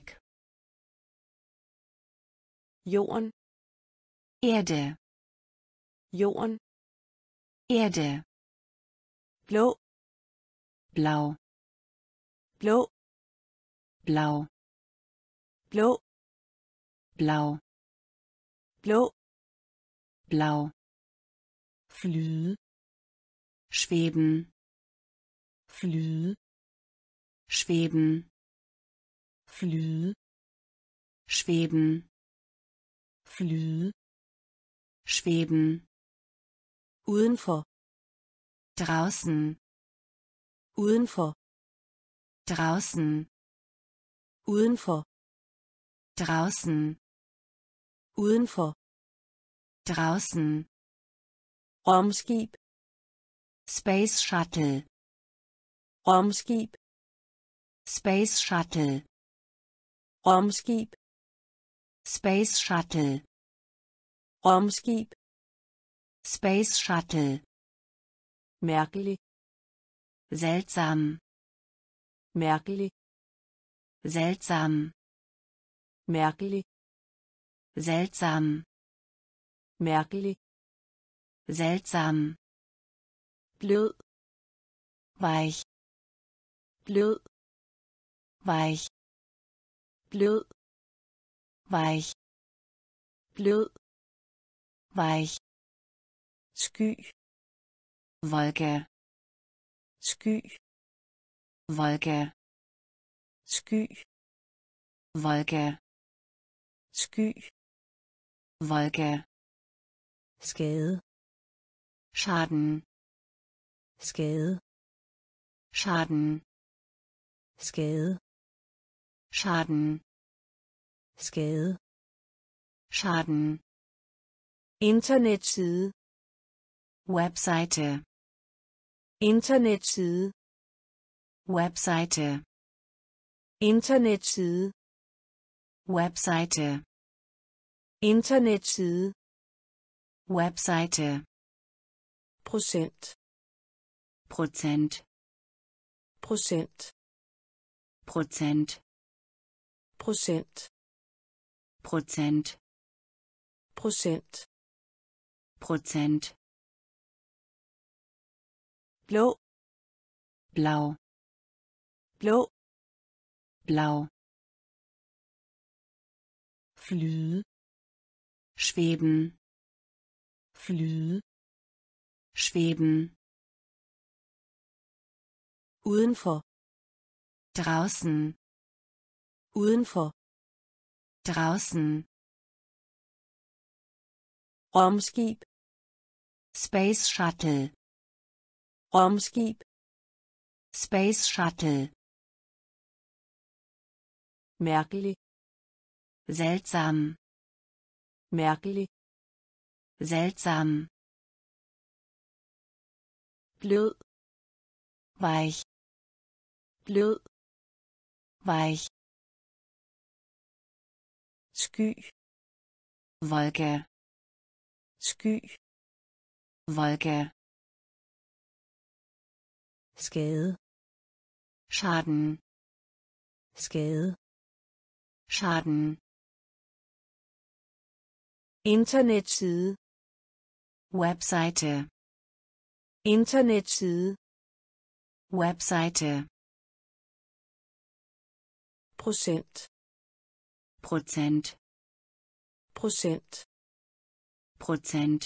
jorden, Erde, jorden, Erde, blå, blau, blå, blau, blå, blau, blå, blau, flyde, schweben, flyde, schweben, flyde, schweben, flyde, schweben, udenfor, draußen, udenfor, draußen, udenfor, draußen, udenfor, draußen, rumskib, Space Shuttle, rumskib, Space Shuttle, rumskib, Space Shuttle, rumskib, Space Shuttle, mærkelig, seltsam, mærkelig, seltsam, mærkelig, seltsam, mærkelig, seltsam, blød, weich, blød, weich, blød, weich, blød, weich, sky, Wolke, sky, Wolke, sky, Wolke, sky, Wolke, skade, Schaden, skade, Schaden, skade, Schaden, skade, Schaden, internetside, Webseite, internetside, Webseite, internetside, Webseite, internetside, Webseite, procent, Prozent, procent, Prozent, procent, Prozent, procent, Prozent, blå, blau, blå, blau, flyde, schweben, flyde, schweben, udenfor, draußen, udenfor, draußen, rumskib, Space Shuttle, rumskib, Space Shuttle, mærkelig, seltsam, mærkelig, seltsam, blød, weich, blød, weich, sky, Wolke, sky, Wolke, skade, Schaden, skade, Schaden, internetside, Webseite, internetside, Webseite, procent, Prozent, procent, Prozent,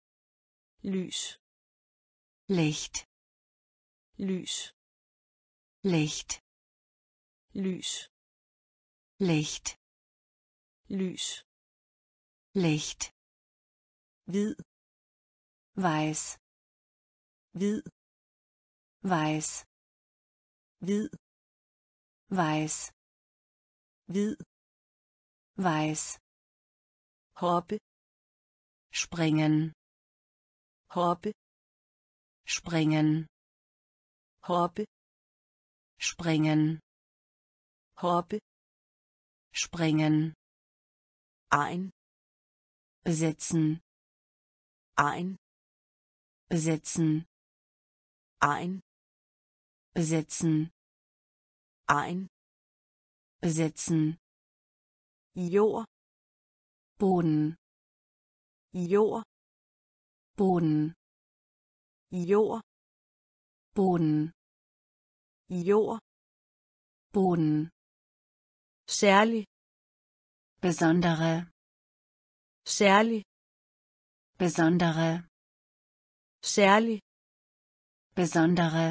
lys, Licht, lys, Licht, lys, Licht, lys, Licht, hvid, weiß, hvid, weiß, hvid, weiß, hvid, weiß, hoppe, springen, hoppe, springen, hoppe, springen, hoppe, springen, ein, besitzen, ein, besitzen, ein, besitzen, ein, besitzen, jord, Boden, jord, Boden, jord, Boden, jord, Boden, særlig, besondere, særlig, besondere, særlig, besondere,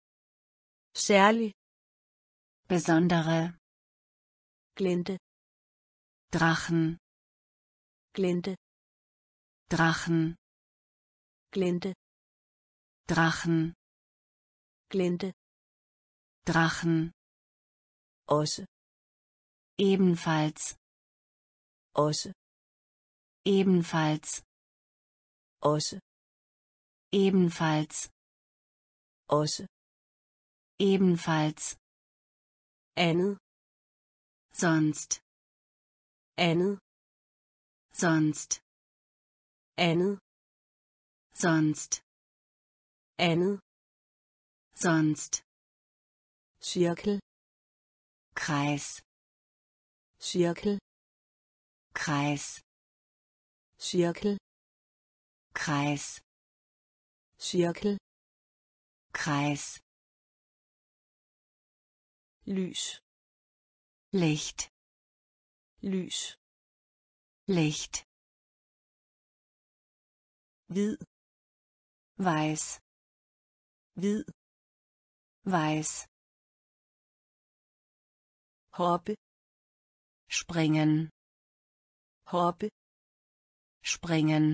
særlig, besondere, glinte, Drachen, glinte, Drachen, glinte, Drachen, glinte, Drachen, også, ebenfalls, også, ebenfalls, også, ebenfalls, også, ebenfalls, andet, sonst, andet, sonst, andet, sonst, andet, sonst, cirkel, Kreis, cirkel, Kreis, cirkel, Kreis, cirkel, Kreis, lys, Licht, lys, Licht, hvid, weiß, hvid, weiß, hoppe, springen, hoppe, springen,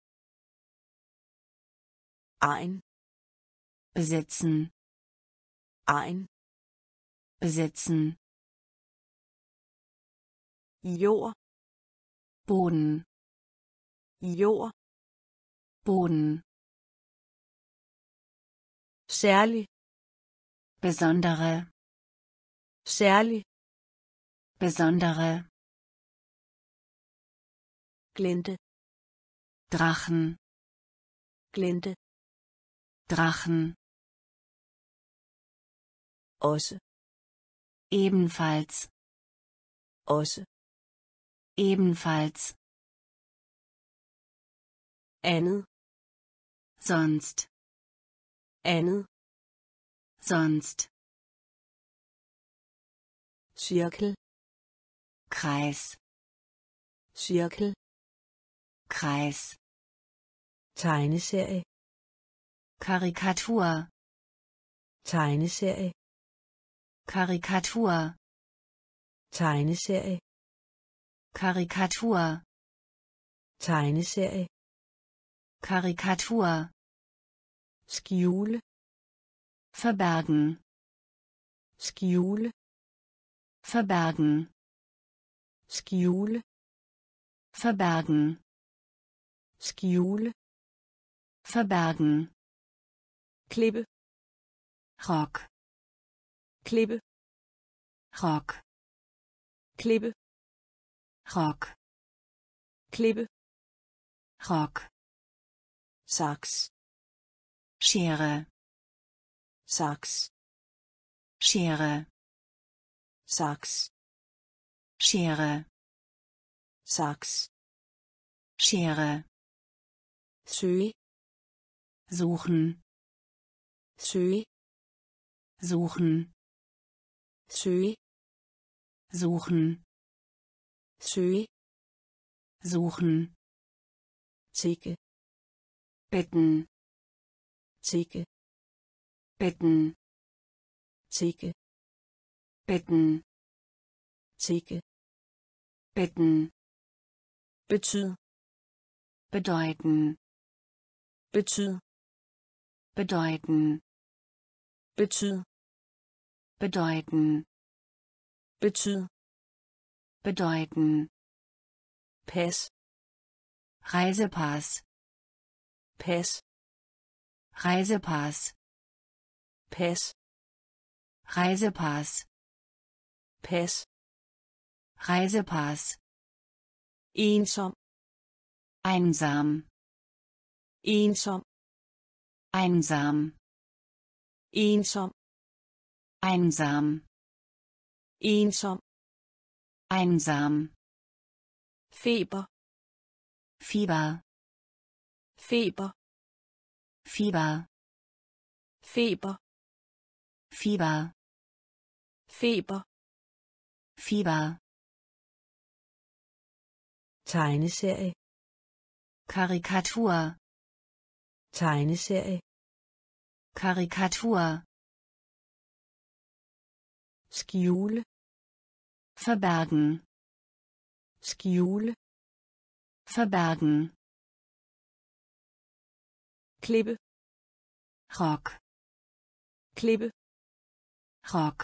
ein, besitzen, ein, besitzen, jord, Boden, jord, Boden, særlig, besondere, særlig, besondere, glinte, Drachen, glinte, Drachen, også, ebenfalls, også, ebenfalls, andet, sonst, andet, sonst, cirkel, Kreis, cirkel, Kreis, tegneserie, Karikatur, tegneserie, Karikatur, tegneserie, Karikatur, tegneserie, Karikatur, skjule, verbergen, skjule, verbergen, skjule, verbergen, skjule, verbergen, klippe, Rock, klippe, Rock, klippe, Rock, klippe, Rock, saks, Schere, saks, Schere, saks, Schere, saks, Schere, søge, suchen, søge, suchen, søge, suchen, søge, suchen, tikke, bitten, tikke, bitten, tikke, bitten, tikke, bitten, betyd, bedeuten, betyd, bedeuten, betyd, bedeuten, betyd, bedeuten, pas, Reisepass, pas, Reisepass, pas, Reisepass, pas, Reisepass, ensom, einsam, ensom, einsam, ensom, einsam, ensom, einsam, feber, Fieber, feber, Fieber, feber, Fieber, feber, Fieber, tegneserie, Karikatur, tegneserie, Karikatur, skjule, verbergen, skjule, verbergen, klippe, Rock, klippe, Rock,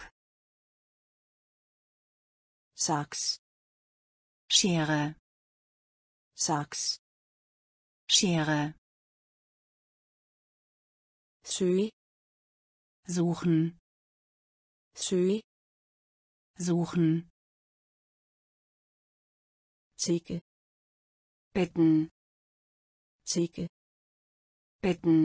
saks, Schere, saks, Schere, søge, suchen, søge, suchen, tikke, bitten, tikke, bitten,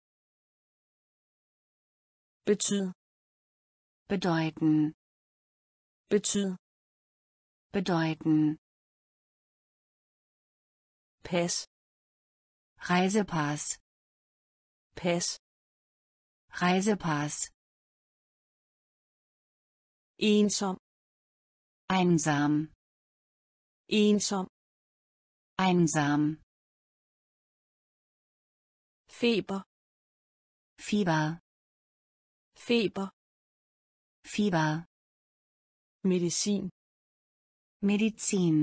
betyd, bedeuten, betyd, bedeuten, pas, Reisepass, pas, Reisepass, ensom, einsam, ensom, einsam, feber, Fieber, feber, Fieber, medicin, Medizin,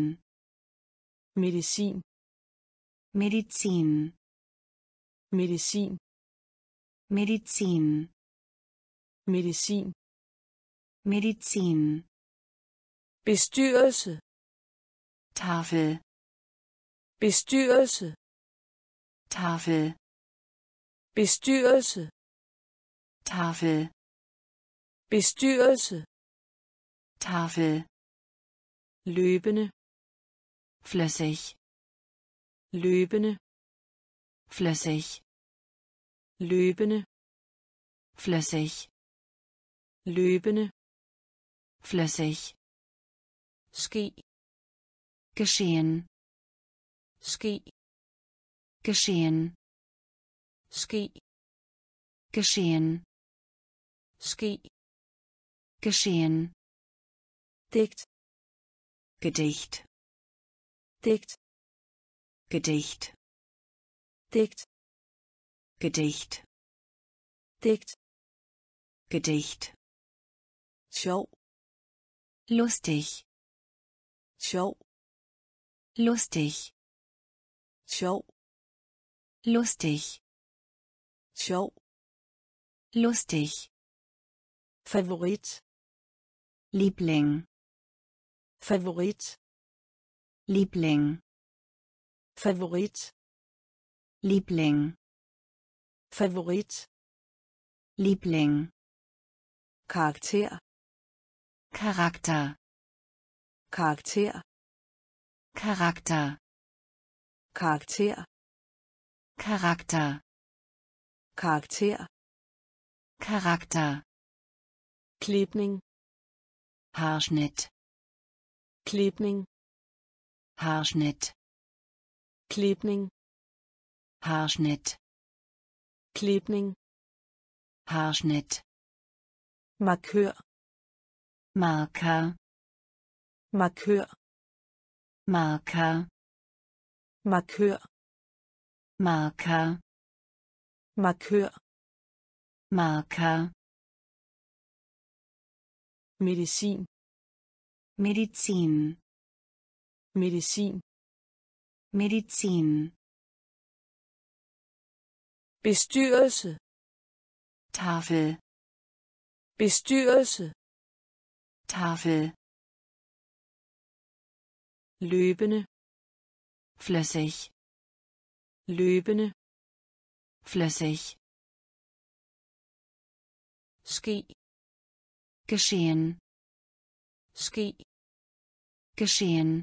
medicin, Medizin, medicin, Medizin, medicin, Medizin, bestyrelse, Tafel, bestyrelse, Tafel, bestyrelse, Tafel, bestyrelse, Tafel, løbende, flüssig, løbende, flüssig, løbende, flüssig, løbende, flüssig, ske, geschehen, ske, geschehen, ske, geschehen, ske, geschehen, digt, Gedicht, digt, Gedicht, digt, Gedicht, digt, Gedicht, sjov, lustig, sjov, lustig, sjov, lustig, sjov, lustig, favorit, Liebling, favorit, Liebling, favorit, Liebling, favorit, Liebling, karakter, Charakter, karakter, Charakter, karakter, Charakter, karakter, Charakter, klipning, Haarschnitt, klipning, Haarschnitt, klipning, Haarschnitt, klipning, Haarschnitt, markør, Marker, markør, Marker, markør, Marker, markør, Marker, medicin, Medizin, medicin, Medizin, bestyrelse, Tafel, bestyrelse, Tafel, løbende, flüssig, løbende, flüssig, ske, geschehen, ske, geschehen,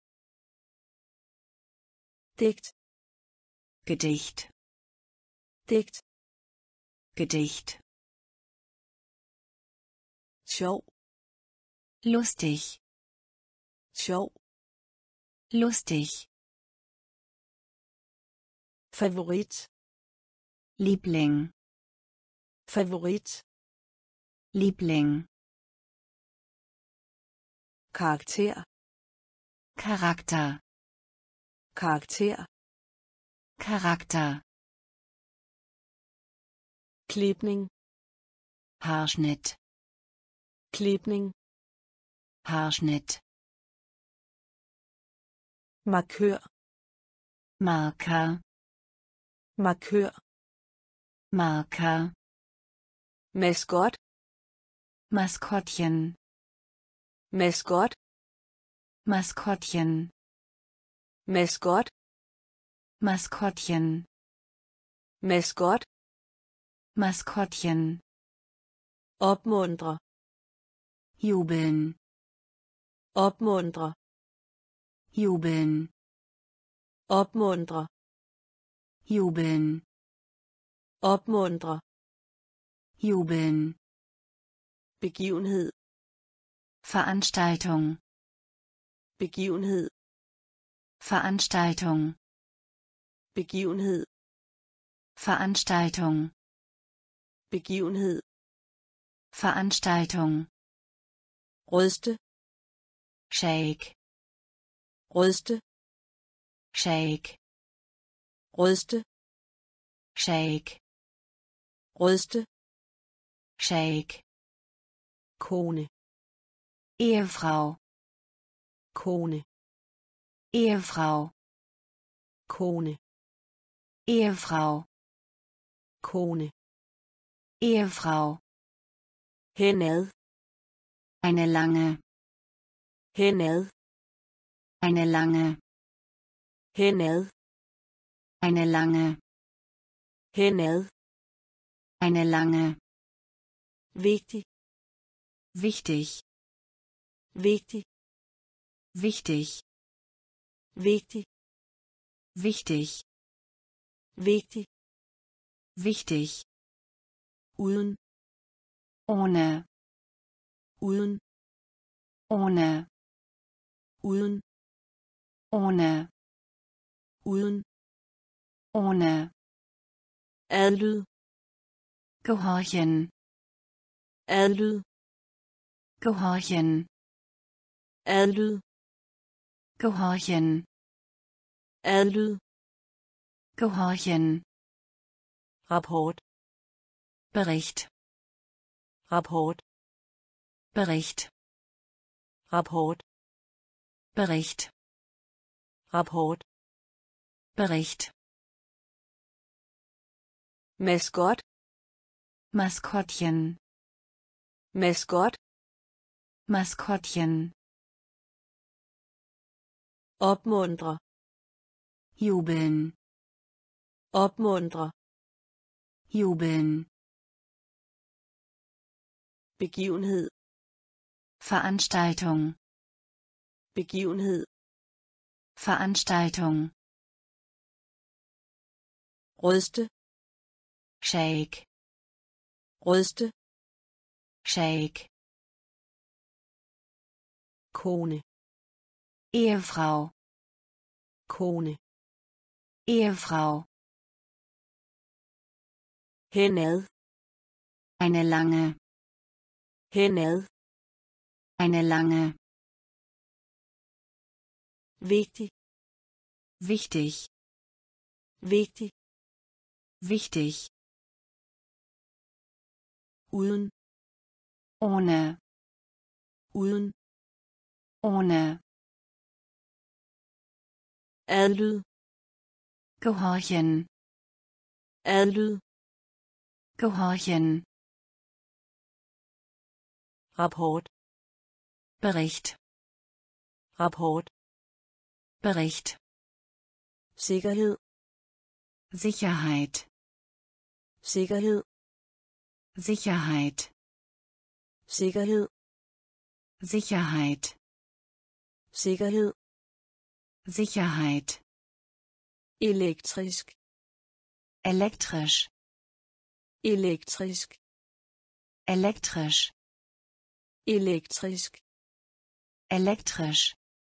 digt, Gedicht, digt, Gedicht, sjov, lustig, sjov, lustig, favorit, Liebling, favorit, Liebling, karakter, Charakter, karakter, Charakter, klipning, Haarschnitt, klipning, Haarschnitt, markør, Marker, markør, Marker, maskot, Maskottchen, maskot, Maskottchen, maskot, Maskottchen, maskot, Maskottchen, opmuntre, jubeln, opmuntre, jubeln, opmuntre, jubeln, opmuntre, jubeln, begivenhed, Veranstaltung, begivenhed, Veranstaltung, begivenhed, Veranstaltung, begivenhed, Veranstaltung, ryste, shake, ryste, shake, ryste, shake, ryste, shake, kone, Ehefrau, kone, Ehefrau, kone, Ehefrau, kone, Ehefrau, henad, eine lange, henad, eine lange, henad, eine lange, henad, eine lange, vigtig, wichtig, vigtig, wichtig, vigtig, wichtig, vigtig, wichtig, uden, ohne, uden, ohne, uden, ohne, uden, ohne, adlyd, gehorchen, adlyd, gehorchen, adlyd, gehorchen, adlyd, gehorchen, rapport, Bericht, rapport, Bericht, rapport, Bericht, rapport, Bericht, maskot, Maskottchen, maskot, Maskottchen, opmuntre, jubeln, opmuntre, jubeln, begivenhed, Veranstaltung, begivenhed, Veranstaltung, ryste, shake, ryste, shake, kone, Ehefrau, kone, Ehefrau, henad, eine lange, henad, eine lange, vigtig, wichtig, vigtig, wichtig, uden, ohne, uden, ohne, adlyd, gehorchen, adlyd, gehorchen, rapport, Bericht, rapport, Bericht, sikkerhed, Sicherheit, sikkerhed, Sicherheit, sikkerhed, Sicherheit, sikkerhed, Sicherheit, elektrisk, elektrisch, elektrisk, elektrisch, elektrisk, elektrisch,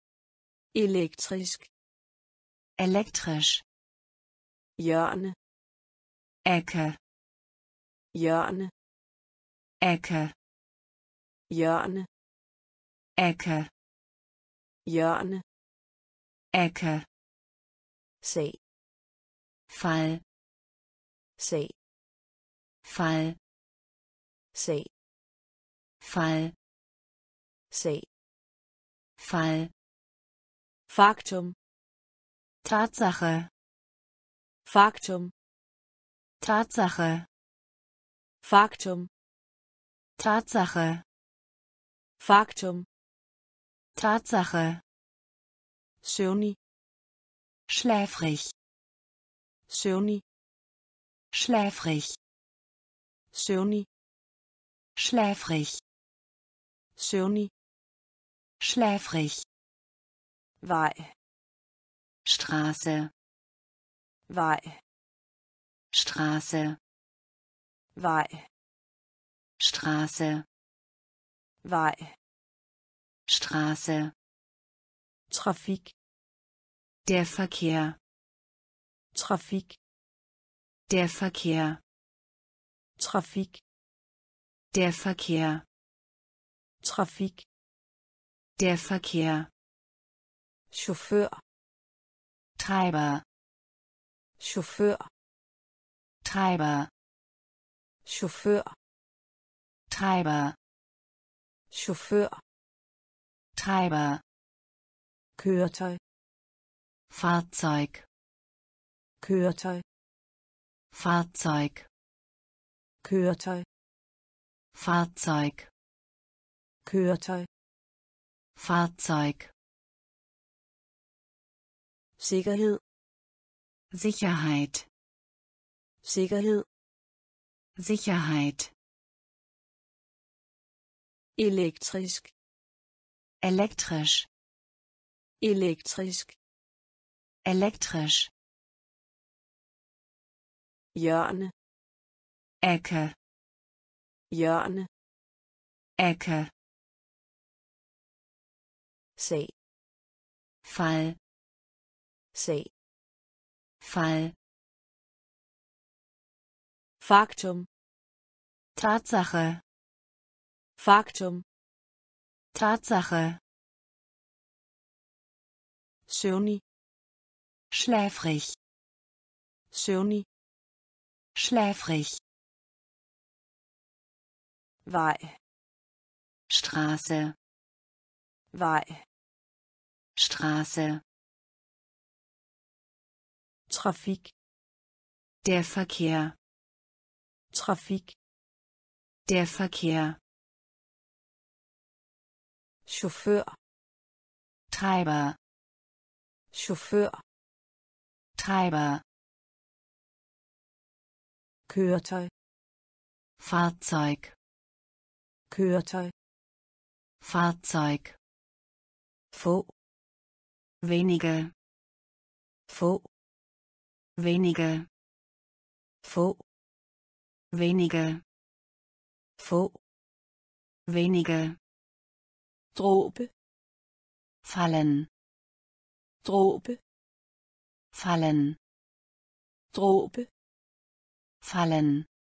elektrisk, elektrisch, hjørne, Ecke, hjørne, Ecke, hjørne, Ecke, hjørne, Ecke, sag, Fall, sag, Fall, sag, Fall, sag, Fall, faktum, Tatsache, faktum, Tatsache, faktum, Tatsache, faktum, Tatsache, søvnig, schläfrig, søvnig, schläfrig, søvnig, schläfrig, søvnig, schläfrig, vej, Straße, vej, Straße, vej, Straße, vej, Straße, trafik, der Verkehr, trafik, der Verkehr, trafik, der Verkehr, trafik, Der Verkehr. Chauffør. Treiber. Chauffør. Treiber. Chauffør. Treiber. Chauffør. Treiber. Køretøj. Fahrzeug. Køretøj. Fahrzeug. Køretøj. Fahrzeug. Køretøj. Fahrzeug. Sikkerhed. Sicherheit. Sikkerhed. Sicherheit. Elektrisk. Elektrisch. Elektrisk. Elektrisch. Hjørne. Ecke. Hjørne. Ecke. Se. Fall. Se. Fall. Faktum. Tatsache. Faktum. Tatsache. Søvnig. Schläfrig. Søvnig. Schläfrig. Vej. Straße. Vej. Straße. Trafik. Der Verkehr. Trafik. Der Verkehr. Chauffør. Treiber. Chauffør. Treiber. Køretøj. Fahrzeug. Køretøj. Fahrzeug. Få. Wenige. Få. Wenige. Få. Wenige. Få. Wenige. Dråbe. Fallen. Dråbe. Fallen. Dråbe. Fallen.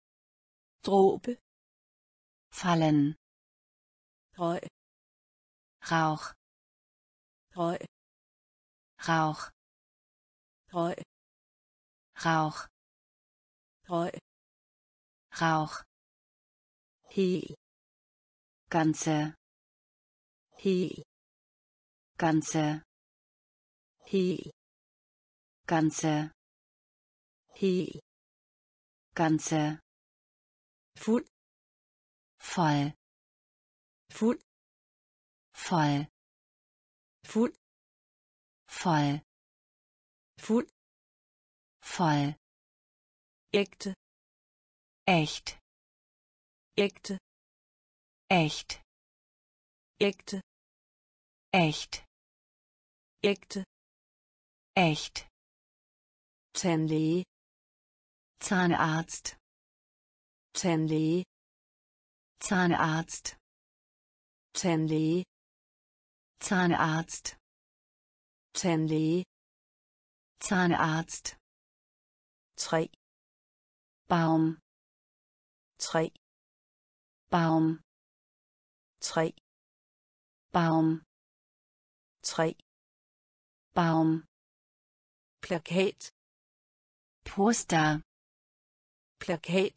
Dråbe. Fallen. Røg. Rauch. Røg. Rauch. Røg. Rauch. Røg. Rauch. Hel. Ganze. Hel. Ganze. Hel. Ganze. Hel. Ganze. Fuld. Voll. Fuld. Voll. Fuld. Voll. Fuld. Voll. Ægte. Echt. Ægte. Echt. Ægte. Echt. Ægte. Echt. Tandlæge. Zahnarzt. Tandlæge. Zahnarzt. Tandlæge. Zahnarzt. Tandlæge. Zahnarzt. Træ. Baum. Træ. Baum. Træ. Baum. Træ. Baum. Plakat. Poster. Plakat.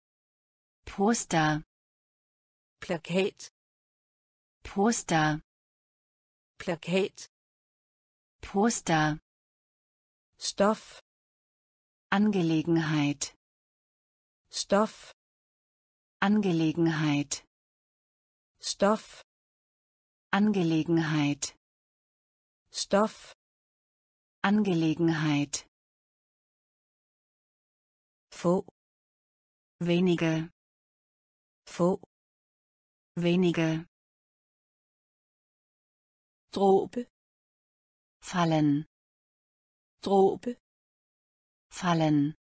Poster. Plakat. Poster. Plakat. Poster. Stof. Angelegenheit. Stof. Angelegenheit. Stof. Angelegenheit. Stof. Angelegenheit. Få. Wenige. Få. Wenige. Dråbe. Fallen. Dråbe. Fallen.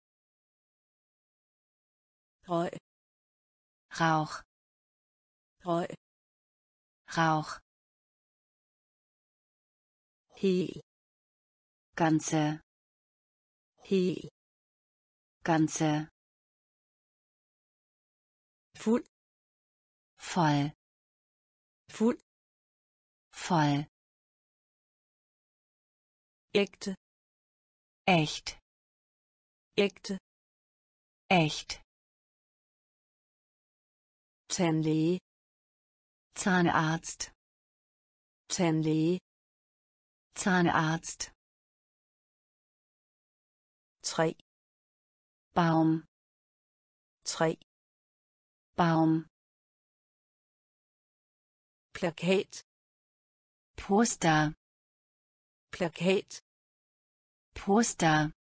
Røg. Rauch. Røg. Rauch. Hel. Ganze. Hel. Ganze. Fuld. Voll. Fuld. voll, ægte, echt, ægte, echt, tandlæge, Zahnarzt, tandlæge, Zahnarzt, træ, Baum, træ, Baum, plakat, Poster, plakat, Poster,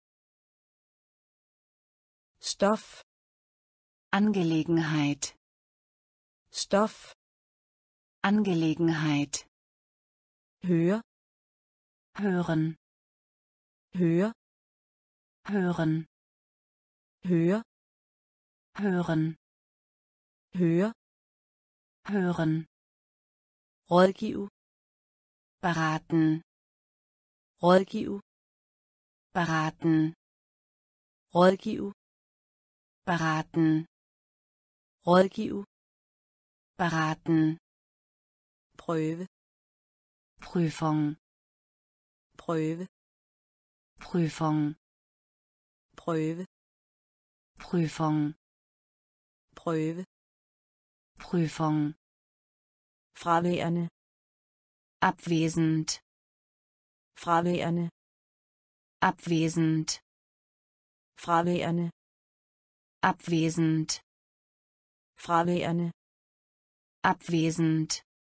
stof, Angelegenheit, stof, Angelegenheit, høre, hören, høre, hören, høre, hören, høre, hören, rådgive, beraten, rådgive, beraten, rådgive, beraten, rådgive, beraten, prøve, Prüfung, prøve, Prüfung, prøve, Prüfung, prøve, Prüfung, fraværende, abwesend, fraværende, abwesend, fraværende, abwesend, fraværende, abwesend,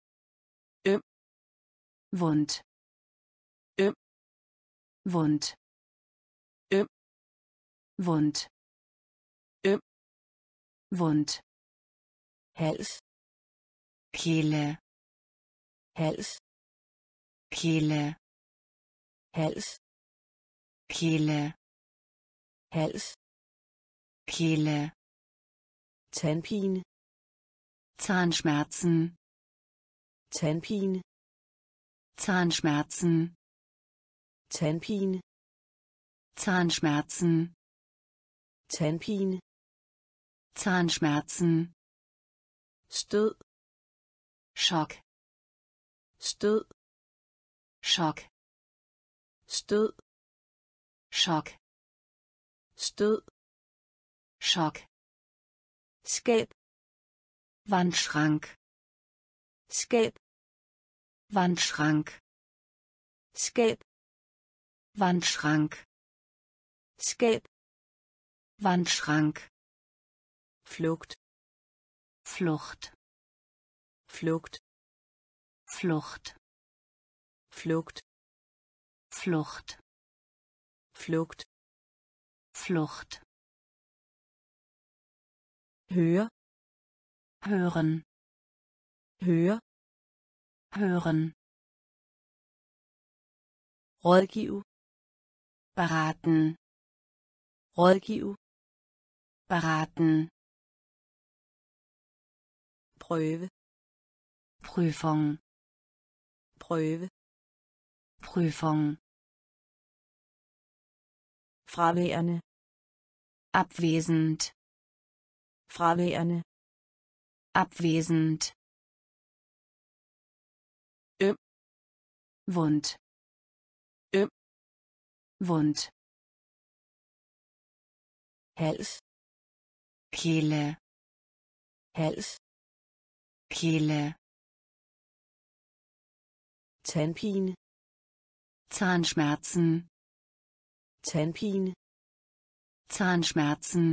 Wund, Wund, Wund, Wund, hals, Kehle, hals, Kehle, hals, Kehle, hals, Kehle, tandpine, Zahnschmerzen, tandpine, Zahnschmerzen, tandpine, Zahnschmerzen, tandpine, Zahnschmerzen, stød, Schock, stød, Schock, stød, Schock, stød, Schock, skab, Wandschrank, skab, Wandschrank, skab, Wandschrank, skab, Wandschrank, flugt, Flucht, flugt, Flucht, flugt, Flucht, flugt, Flucht, høre, hören, høre, hören, rådgive, beraten, rådgive, beraten, prøve, Prüfung, prøve, Prüfung, fraværende, abwesend, fraværende, abwesend, Wund, Wund, hals, Kehle, hals, Kehle, tandpine, Zahnschmerzen, tandpine, Zahnschmerzen,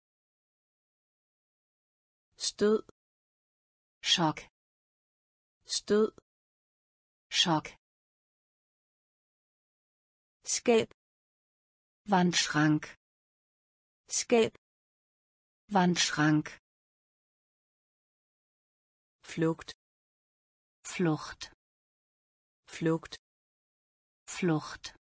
stød, Schock, stød, Schock, skab, Wandschrank, skab, Wandschrank, flugt, Flucht, flugt, Flucht,